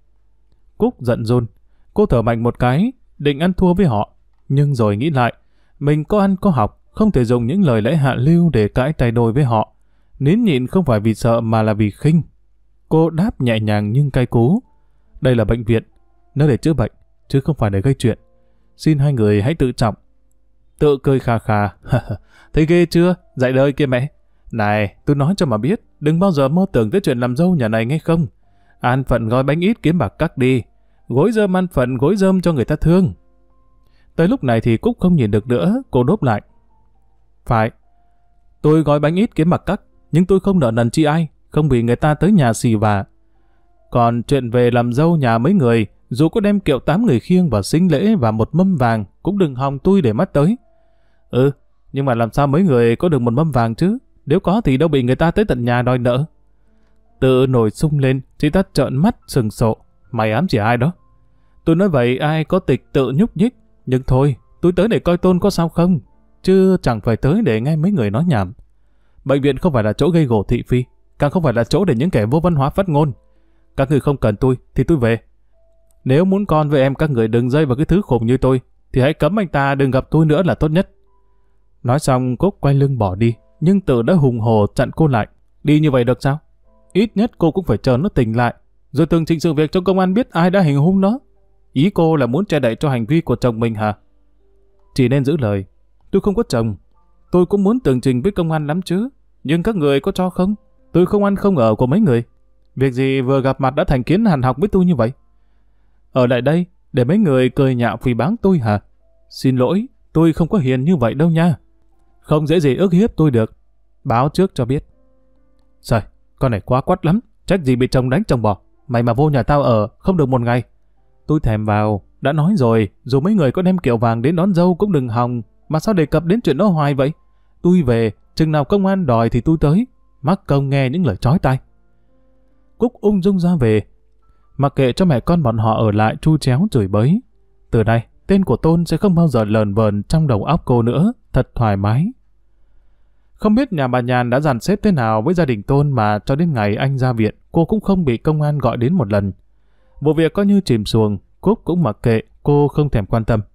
Cúc giận run, cô thở mạnh một cái, định ăn thua với họ. Nhưng rồi nghĩ lại, mình có ăn có học, không thể dùng những lời lẽ hạ lưu để cãi tay đôi với họ. Nín nhịn không phải vì sợ mà là vì khinh. Cô đáp nhẹ nhàng nhưng cay cú. Đây là bệnh viện, nó để chữa bệnh, chứ không phải để gây chuyện. Xin hai người hãy tự trọng. Tự cười khà khà. Thấy ghê chưa? Dạy đời kia mẹ. Này, tôi nói cho mà biết, đừng bao giờ mơ tưởng tới chuyện làm dâu nhà này nghe không. An phận gói bánh ít kiếm bạc cắt đi. Gối rơm ăn phận gối rơm cho người ta thương. Tới lúc này thì Cúc không nhìn được nữa, cô đốp lại. Phải, tôi gói bánh ít kiếm bạc cắt, nhưng tôi không nợ nần chi ai, không bị người ta tới nhà xì vả. Còn chuyện về làm dâu nhà mấy người, dù có đem kiệu tám người khiêng và sinh lễ và một mâm vàng, cũng đừng hòng tôi để mắt tới. Ừ, nhưng mà làm sao mấy người có được một mâm vàng chứ? Nếu có thì đâu bị người ta tới tận nhà đòi nợ. Tự nổi sung lên, chị ta trợn mắt sừng sộ. Mày ám chỉ ai đó? Tôi nói vậy ai có tịch tự nhúc nhích. Nhưng thôi, tôi tới để coi Tôn có sao không, chứ chẳng phải tới để nghe mấy người nói nhảm. Bệnh viện không phải là chỗ gây gổ thị phi, càng không phải là chỗ để những kẻ vô văn hóa phát ngôn. Các người không cần tôi, thì tôi về. Nếu muốn con với em các người đừng dây vào cái thứ khùng như tôi, thì hãy cấm anh ta đừng gặp tôi nữa là tốt nhất. Nói xong Cúc quay lưng bỏ đi, nhưng Tự đã hùng hồ chặn cô lại. Đi như vậy được sao? Ít nhất cô cũng phải chờ nó tỉnh lại, rồi tường trình sự việc cho công an biết ai đã hành hung nó. Ý cô là muốn che đậy cho hành vi của chồng mình hả? Chỉ nên giữ lời. Tôi không có chồng. Tôi cũng muốn tường trình với công an lắm chứ. Nhưng các người có cho không? Tôi không ăn không ở của mấy người. Việc gì vừa gặp mặt đã thành kiến hàn học với tôi như vậy? Ở lại đây để mấy người cười nhạo phỉ báng tôi hả? Xin lỗi, tôi không có hiền như vậy đâu nha. Không dễ gì ức hiếp tôi được. Báo trước cho biết. Trời, con này quá quắt lắm. Trách gì bị chồng đánh chồng bỏ. Mày mà vô nhà tao ở, không được một ngày. Tôi thèm vào, đã nói rồi, dù mấy người có đem kiệu vàng đến đón dâu cũng đừng hòng, mà sao đề cập đến chuyện đó hoài vậy? Tôi về, chừng nào công an đòi thì tôi tới, mắc công nghe những lời chói tai. Cúc ung dung ra về, mặc kệ cho mẹ con bọn họ ở lại tru chéo chửi bới. Từ nay, tên của Tôn sẽ không bao giờ lờn vờn trong đầu óc cô nữa, thật thoải mái. Không biết nhà bà Nhàn đã dàn xếp thế nào với gia đình Tôn mà cho đến ngày anh ra viện, cô cũng không bị công an gọi đến một lần. Vụ việc coi như chìm xuồng, Cúc cũng mặc kệ, cô không thèm quan tâm.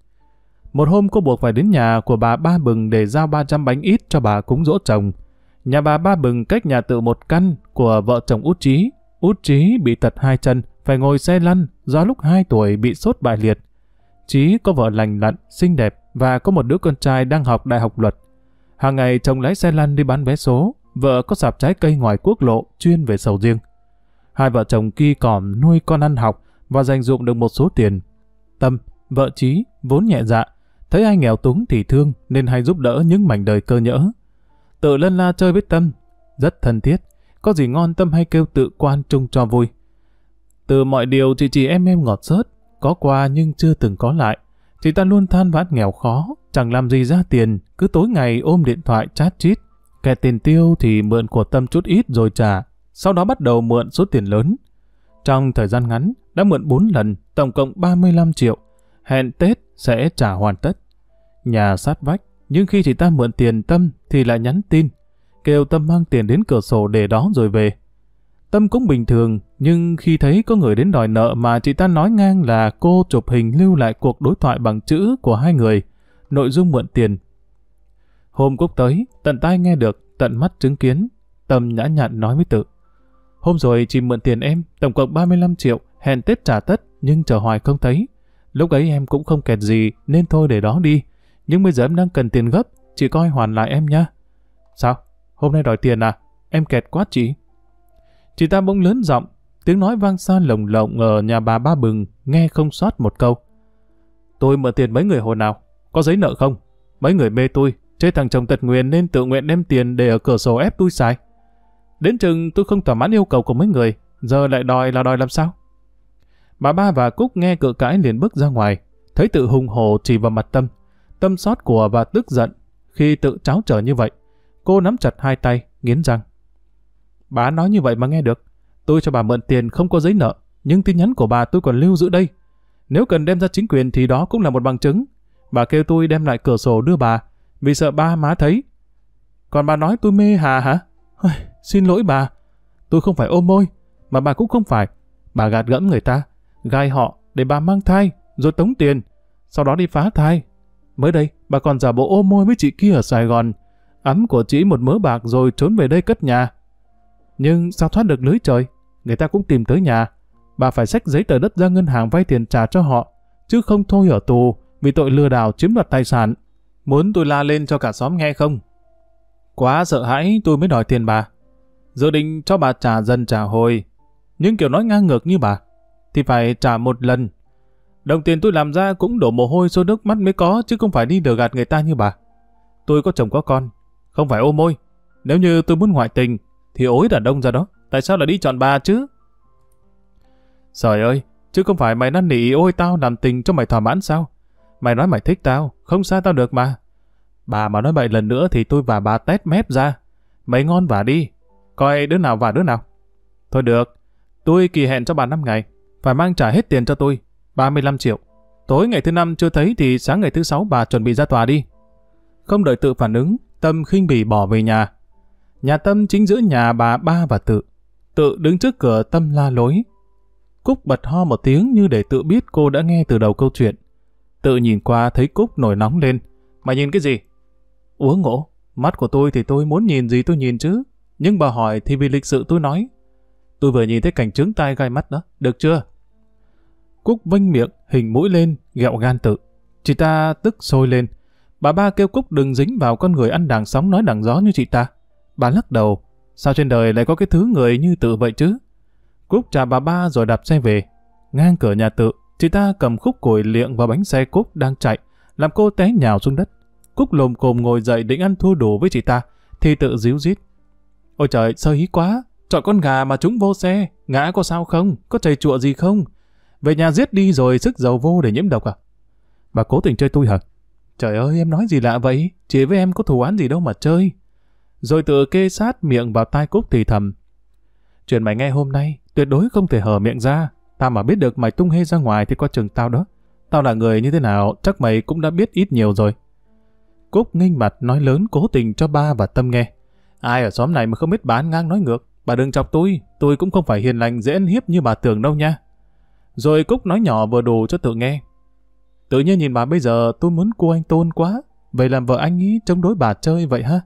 Một hôm cô buộc phải đến nhà của bà Ba Bừng để giao ba trăm bánh ít cho bà cúng giỗ chồng. Nhà bà Ba Bừng cách nhà Tự một căn của vợ chồng Út Trí. Út Trí bị tật hai chân, phải ngồi xe lăn do lúc hai tuổi bị sốt bại liệt. Trí có vợ lành lặn, xinh đẹp và có một đứa con trai đang học đại học luật. Hàng ngày chồng lái xe lăn đi bán vé số, vợ có sạp trái cây ngoài quốc lộ chuyên về sầu riêng. Hai vợ chồng ki còm nuôi con ăn học và dành dụm được một số tiền. Tâm, vợ Chí, vốn nhẹ dạ, thấy ai nghèo túng thì thương nên hay giúp đỡ những mảnh đời cơ nhỡ. Tự lân la chơi với Tâm, rất thân thiết, có gì ngon Tâm hay kêu tự quan chung cho vui. Từ mọi điều chị chị em em ngọt xớt, có qua nhưng chưa từng có lại. Chị ta luôn than vãn nghèo khó, chẳng làm gì ra tiền, cứ tối ngày ôm điện thoại chat chít. Kẻ tiền tiêu thì mượn của Tâm chút ít rồi trả, sau đó bắt đầu mượn số tiền lớn. Trong thời gian ngắn, đã mượn bốn lần, tổng cộng ba mươi lăm triệu. Hẹn Tết sẽ trả hoàn tất. Nhà sát vách, nhưng khi chị ta mượn tiền Tâm thì lại nhắn tin, kêu Tâm mang tiền đến cửa sổ để đó rồi về. Tâm cũng bình thường, nhưng khi thấy có người đến đòi nợ mà chị ta nói ngang là cô chụp hình lưu lại cuộc đối thoại bằng chữ của hai người, nội dung mượn tiền. Hôm Cúc tới, tận tai nghe được, tận mắt chứng kiến, Tâm nhã nhặn nói với Tự. Hôm rồi chị mượn tiền em, tổng cộng ba mươi lăm triệu, hẹn Tết trả tất, nhưng chờ hoài không thấy. Lúc ấy em cũng không kẹt gì, nên thôi để đó đi. Nhưng bây giờ em đang cần tiền gấp, chị coi hoàn lại em nha. Sao? Hôm nay đòi tiền à? Em kẹt quá chị. Chị ta bỗng lớn giọng, tiếng nói vang xa lồng lộng ở nhà bà Ba Bừng, nghe không sót một câu. Tôi mượn tiền mấy người hồi nào? Có giấy nợ không? Mấy người mê tôi, chê thằng chồng tật nguyền nên tự nguyện đem tiền để ở cửa sổ ép tôi xài. Đến chừng tôi không thỏa mãn yêu cầu của mấy người, giờ lại đòi là đòi làm sao? Bà Ba và Cúc nghe cự cãi liền bước ra ngoài, thấy Tự hùng hổ chỉ vào mặt Tâm. Tâm xót của và tức giận khi Tự tráo trở như vậy. Cô nắm chặt hai tay, nghiến răng. Bà nói như vậy mà nghe được. Tôi cho bà mượn tiền không có giấy nợ, nhưng tin nhắn của bà tôi còn lưu giữ đây. Nếu cần đem ra chính quyền thì đó cũng là một bằng chứng. Bà kêu tôi đem lại cửa sổ đưa bà, vì sợ ba má thấy. Còn bà nói tôi mê hà hả? Xin lỗi bà, tôi không phải ôm môi, mà bà cũng không phải. Bà gạt gẫm người ta, gai họ để bà mang thai, rồi tống tiền, sau đó đi phá thai. Mới đây, bà còn giả bộ ôm môi với chị kia ở Sài Gòn, ấm của chị một mớ bạc rồi trốn về đây cất nhà. Nhưng sao thoát được lưới trời, người ta cũng tìm tới nhà. Bà phải xách giấy tờ đất ra ngân hàng vay tiền trả cho họ, chứ không thôi ở tù vì tội lừa đảo chiếm đoạt tài sản. Muốn tôi la lên cho cả xóm nghe không? Quá sợ hãi tôi mới đòi tiền bà. Dự định cho bà trả dần trả hồi, nhưng kiểu nói ngang ngược như bà thì phải trả một lần. Đồng tiền tôi làm ra cũng đổ mồ hôi xô nước mắt mới có, chứ không phải đi lừa gạt người ta như bà. Tôi có chồng có con, không phải ôm môi. Nếu như tôi muốn ngoại tình thì ối đàn ông ra đó, tại sao lại đi chọn bà chứ? Trời ơi, chứ không phải mày năn nỉ ôi tao làm tình cho mày thỏa mãn sao? Mày nói mày thích tao, không xa tao được mà. Bà mà nói bậy lần nữa thì tôi và bà tét mép ra. Mày ngon vả đi, coi đứa nào vả đứa nào. Thôi được, tôi kỳ hẹn cho bà năm ngày, phải mang trả hết tiền cho tôi, ba mươi lăm triệu. Tối ngày thứ năm chưa thấy thì sáng ngày thứ sáu bà chuẩn bị ra tòa đi. Không đợi Tự phản ứng, Tâm khinh bỉ bỏ về nhà. Nhà Tâm chính giữa nhà bà Ba và Tự. Tự đứng trước cửa Tâm la lối. Cúc bật ho một tiếng như để Tự biết cô đã nghe từ đầu câu chuyện. Tự nhìn qua thấy Cúc nổi nóng lên. Mày nhìn cái gì? Úa ngộ, mắt của tôi thì tôi muốn nhìn gì tôi nhìn chứ. Nhưng bà hỏi thì vì lịch sự tôi nói. Tôi vừa nhìn thấy cảnh trứng tai gai mắt đó, được chưa? Cúc vênh miệng, hình mũi lên, ghẹo gan Tự. Chị ta tức sôi lên. Bà Ba kêu Cúc đừng dính vào con người ăn đàng sóng nói đàng gió như chị ta. Bà lắc đầu. Sao trên đời lại có cái thứ người như Tự vậy chứ? Cúc chào bà Ba rồi đạp xe về. Ngang cửa nhà Tự, chị ta cầm khúc cồi liệng vào bánh xe Cúc đang chạy, làm cô té nhào xuống đất. Cúc lồm cồm ngồi dậy định ăn thua đủ với chị ta, thì Tự díu dít. Ôi trời, sơ ý quá, chọn con gà mà chúng vô xe, ngã có sao không, có chảy chụa gì không? Về nhà giết đi rồi sức dầu vô để nhiễm độc à? Bà cố tình chơi tôi hả? Trời ơi, em nói gì lạ vậy, chị với em có thù oán gì đâu mà chơi. Rồi Tự kê sát miệng vào tai Cúc thì thầm. Chuyện mày nghe hôm nay, tuyệt đối không thể hở miệng ra. Tao mà biết được mày tung hê ra ngoài thì coi chừng tao đó. Tao là người như thế nào, chắc mày cũng đã biết ít nhiều rồi. Cúc nghênh mặt nói lớn cố tình cho Ba và Tâm nghe. Ai ở xóm này mà không biết bán ngang nói ngược. Bà đừng chọc tôi, tôi cũng không phải hiền lành dễ ăn hiếp như bà tưởng đâu nha. Rồi Cúc nói nhỏ vừa đủ cho Tự nghe. Tự nhiên nhìn bà bây giờ tôi muốn cua anh Tôn quá. Vậy làm vợ anh ý chống đối bà chơi vậy ha?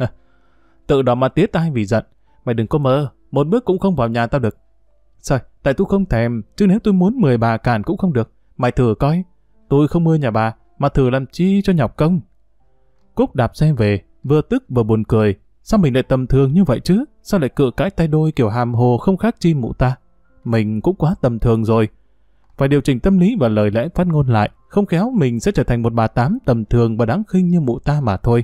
Tự đỏ mặt tía tai vì giận. Mày đừng có mơ, một bước cũng không vào nhà tao được. Sao? Tại tôi không thèm, chứ nếu tôi muốn mười bà cản cũng không được. Mày thử coi, tôi không mơ nhà bà, mà thử làm chi cho nhọc công. Cúc đạp xe về, vừa tức vừa buồn cười. Sao mình lại tầm thường như vậy chứ? Sao lại cự cãi tay đôi kiểu hàm hồ không khác chi mụ ta? Mình cũng quá tầm thường rồi. Phải điều chỉnh tâm lý và lời lẽ phát ngôn lại, không khéo mình sẽ trở thành một bà tám tầm thường và đáng khinh như mụ ta mà thôi.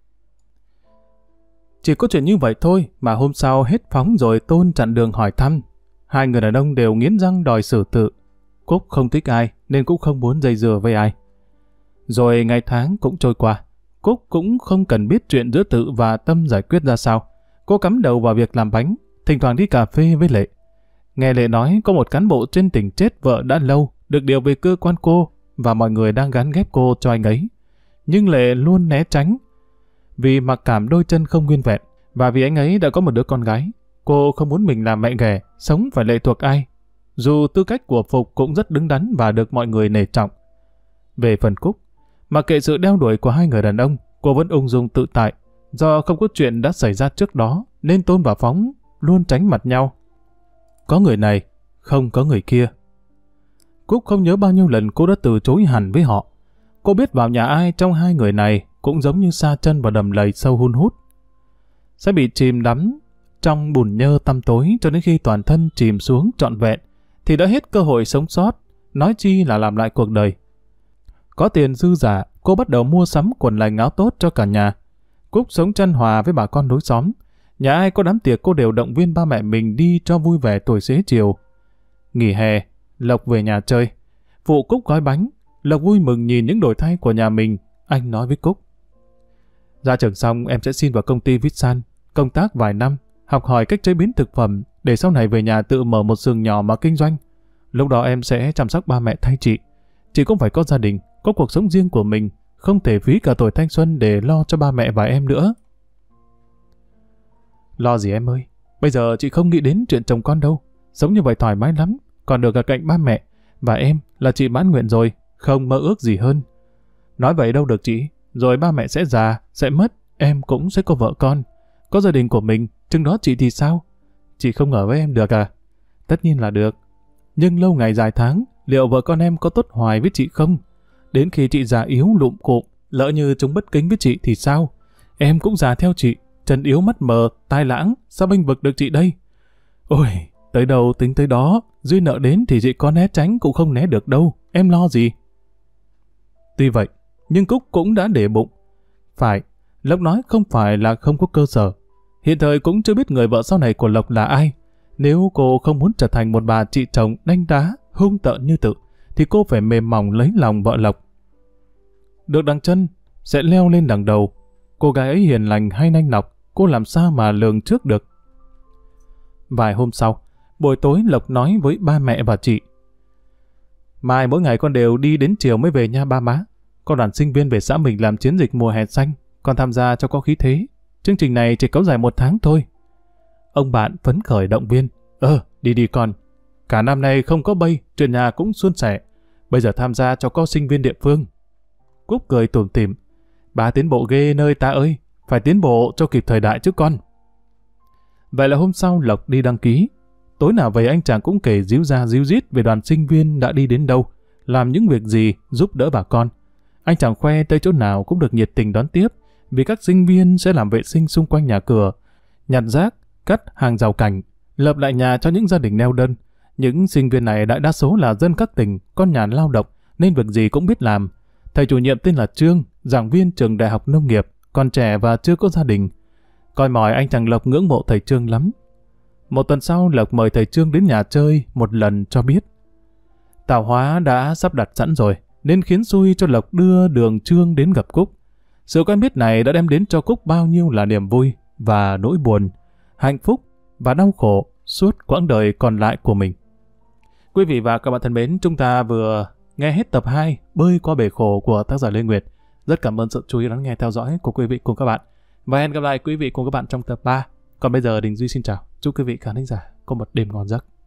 Chỉ có chuyện như vậy thôi mà hôm sau hết phóng rồi Tôn chặn đường hỏi thăm. Hai người đàn ông đều nghiến răng đòi xử tự. Cúc không thích ai nên cũng không muốn dây dưa với ai. Rồi ngày tháng cũng trôi qua. Cúc cũng không cần biết chuyện giữa Tự và Tâm giải quyết ra sao. Cô cắm đầu vào việc làm bánh, thỉnh thoảng đi cà phê với Lệ. Nghe Lệ nói có một cán bộ trên tỉnh chết vợ đã lâu, được điều về cơ quan cô và mọi người đang gán ghép cô cho anh ấy. Nhưng Lệ luôn né tránh vì mặc cảm đôi chân không nguyên vẹn và vì anh ấy đã có một đứa con gái. Cô không muốn mình làm mẹ ghẻ, sống phải lệ thuộc ai. Dù tư cách của Phục cũng rất đứng đắn và được mọi người nể trọng. Về phần Cúc, mặc kệ sự đeo đuổi của hai người đàn ông, cô vẫn ung dung tự tại. Do không có chuyện đã xảy ra trước đó, nên Tôn và Phóng luôn tránh mặt nhau. Có người này, không có người kia. Cúc không nhớ bao nhiêu lần cô đã từ chối hẳn với họ. Cô biết vào nhà ai trong hai người này cũng giống như sa chân vào đầm lầy sâu hun hút. Sẽ bị chìm đắm trong bùn nhơ tăm tối cho đến khi toàn thân chìm xuống trọn vẹn, thì đã hết cơ hội sống sót, nói chi là làm lại cuộc đời. Có tiền dư giả, cô bắt đầu mua sắm quần lành áo tốt cho cả nhà. Cúc sống chan hòa với bà con đối xóm. Nhà ai có đám tiệc cô đều động viên ba mẹ mình đi cho vui vẻ tuổi xế chiều. Nghỉ hè, Lộc về nhà chơi. Phụ Cúc gói bánh. Lộc vui mừng nhìn những đổi thay của nhà mình. Anh nói với Cúc: ra trường xong em sẽ xin vào công ty Vitsan, công tác vài năm, học hỏi cách chế biến thực phẩm để sau này về nhà tự mở một xưởng nhỏ mà kinh doanh. Lúc đó em sẽ chăm sóc ba mẹ thay chị. Chị cũng phải có gia đình, có cuộc sống riêng của mình, không thể phí cả tuổi thanh xuân để lo cho ba mẹ và em nữa. Lo gì em ơi, bây giờ chị không nghĩ đến chuyện chồng con đâu. Sống như vậy thoải mái lắm, còn được ở cạnh ba mẹ và em là chị mãn nguyện rồi, không mơ ước gì hơn. Nói vậy đâu được chị, rồi ba mẹ sẽ già, sẽ mất, em cũng sẽ có vợ con, có gia đình của mình, chừng đó chị thì sao? Chị không ở với em được à? Tất nhiên là được, nhưng lâu ngày dài tháng, liệu vợ con em có tốt hoài với chị không? Đến khi chị già yếu lụm cụm, lỡ như chúng bất kính với chị thì sao? Em cũng già theo chị, chân yếu mắt mờ, tai lãng, sao bênh vực được chị đây? Ôi, tới đâu tính tới đó, duyên nợ đến thì chị có né tránh cũng không né được đâu, em lo gì? Tuy vậy, nhưng Cúc cũng đã để bụng. Phải, Lộc nói không phải là không có cơ sở. Hiện thời cũng chưa biết người vợ sau này của Lộc là ai. Nếu cô không muốn trở thành một bà chị chồng đanh đá, hung tợn như Tự, thì cô phải mềm mỏng lấy lòng vợ Lộc. Được đằng chân, sẽ leo lên đằng đầu. Cô gái ấy hiền lành hay nanh nọc, cô làm sao mà lường trước được. Vài hôm sau, buổi tối Lộc nói với ba mẹ và chị: mai mỗi ngày con đều đi đến chiều mới về nha ba má. Con đoàn sinh viên về xã mình làm chiến dịch mùa hè xanh, con tham gia cho có khí thế. Chương trình này chỉ kéo dài một tháng thôi. Ông bạn phấn khởi động viên: Ờ, đi đi con. Cả năm nay không có bay, chuyện nhà cũng suôn sẻ. Bây giờ tham gia cho có sinh viên địa phương. Cúc cười tủm tỉm: bà tiến bộ ghê nơi ta ơi, phải tiến bộ cho kịp thời đại chứ con. Vậy là hôm sau Lộc đi đăng ký. Tối nào về anh chàng cũng kể díu ra díu dít về đoàn sinh viên đã đi đến đâu, làm những việc gì, giúp đỡ bà con. Anh chàng khoe tới chỗ nào cũng được nhiệt tình đón tiếp, vì các sinh viên sẽ làm vệ sinh xung quanh nhà cửa, nhặt rác, cắt hàng rào cảnh, lập lại nhà cho những gia đình neo đơn. Những sinh viên này đại đa số là dân các tỉnh, con nhà lao động, nên việc gì cũng biết làm. Thầy chủ nhiệm tên là Trương, giảng viên trường đại học nông nghiệp, còn trẻ và chưa có gia đình. Coi mỏi anh chàng Lộc ngưỡng mộ thầy Trương lắm. Một tuần sau, Lộc mời thầy Trương đến nhà chơi một lần cho biết. Tào Hóa đã sắp đặt sẵn rồi, nên khiến xui cho Lộc đưa đường Trương đến gặp Cúc. Sự quen biết này đã đem đến cho Cúc bao nhiêu là niềm vui và nỗi buồn, hạnh phúc và đau khổ suốt quãng đời còn lại của mình. Quý vị và các bạn thân mến, chúng ta vừa nghe hết tập hai Bơi qua bể khổ của tác giả Lê Nguyệt. Rất cảm ơn sự chú ý lắng nghe theo dõi của quý vị cùng các bạn. Và hẹn gặp lại quý vị cùng các bạn trong tập ba. Còn bây giờ Đình Duy xin chào. Chúc quý vị khán thính giả có một đêm ngon giấc.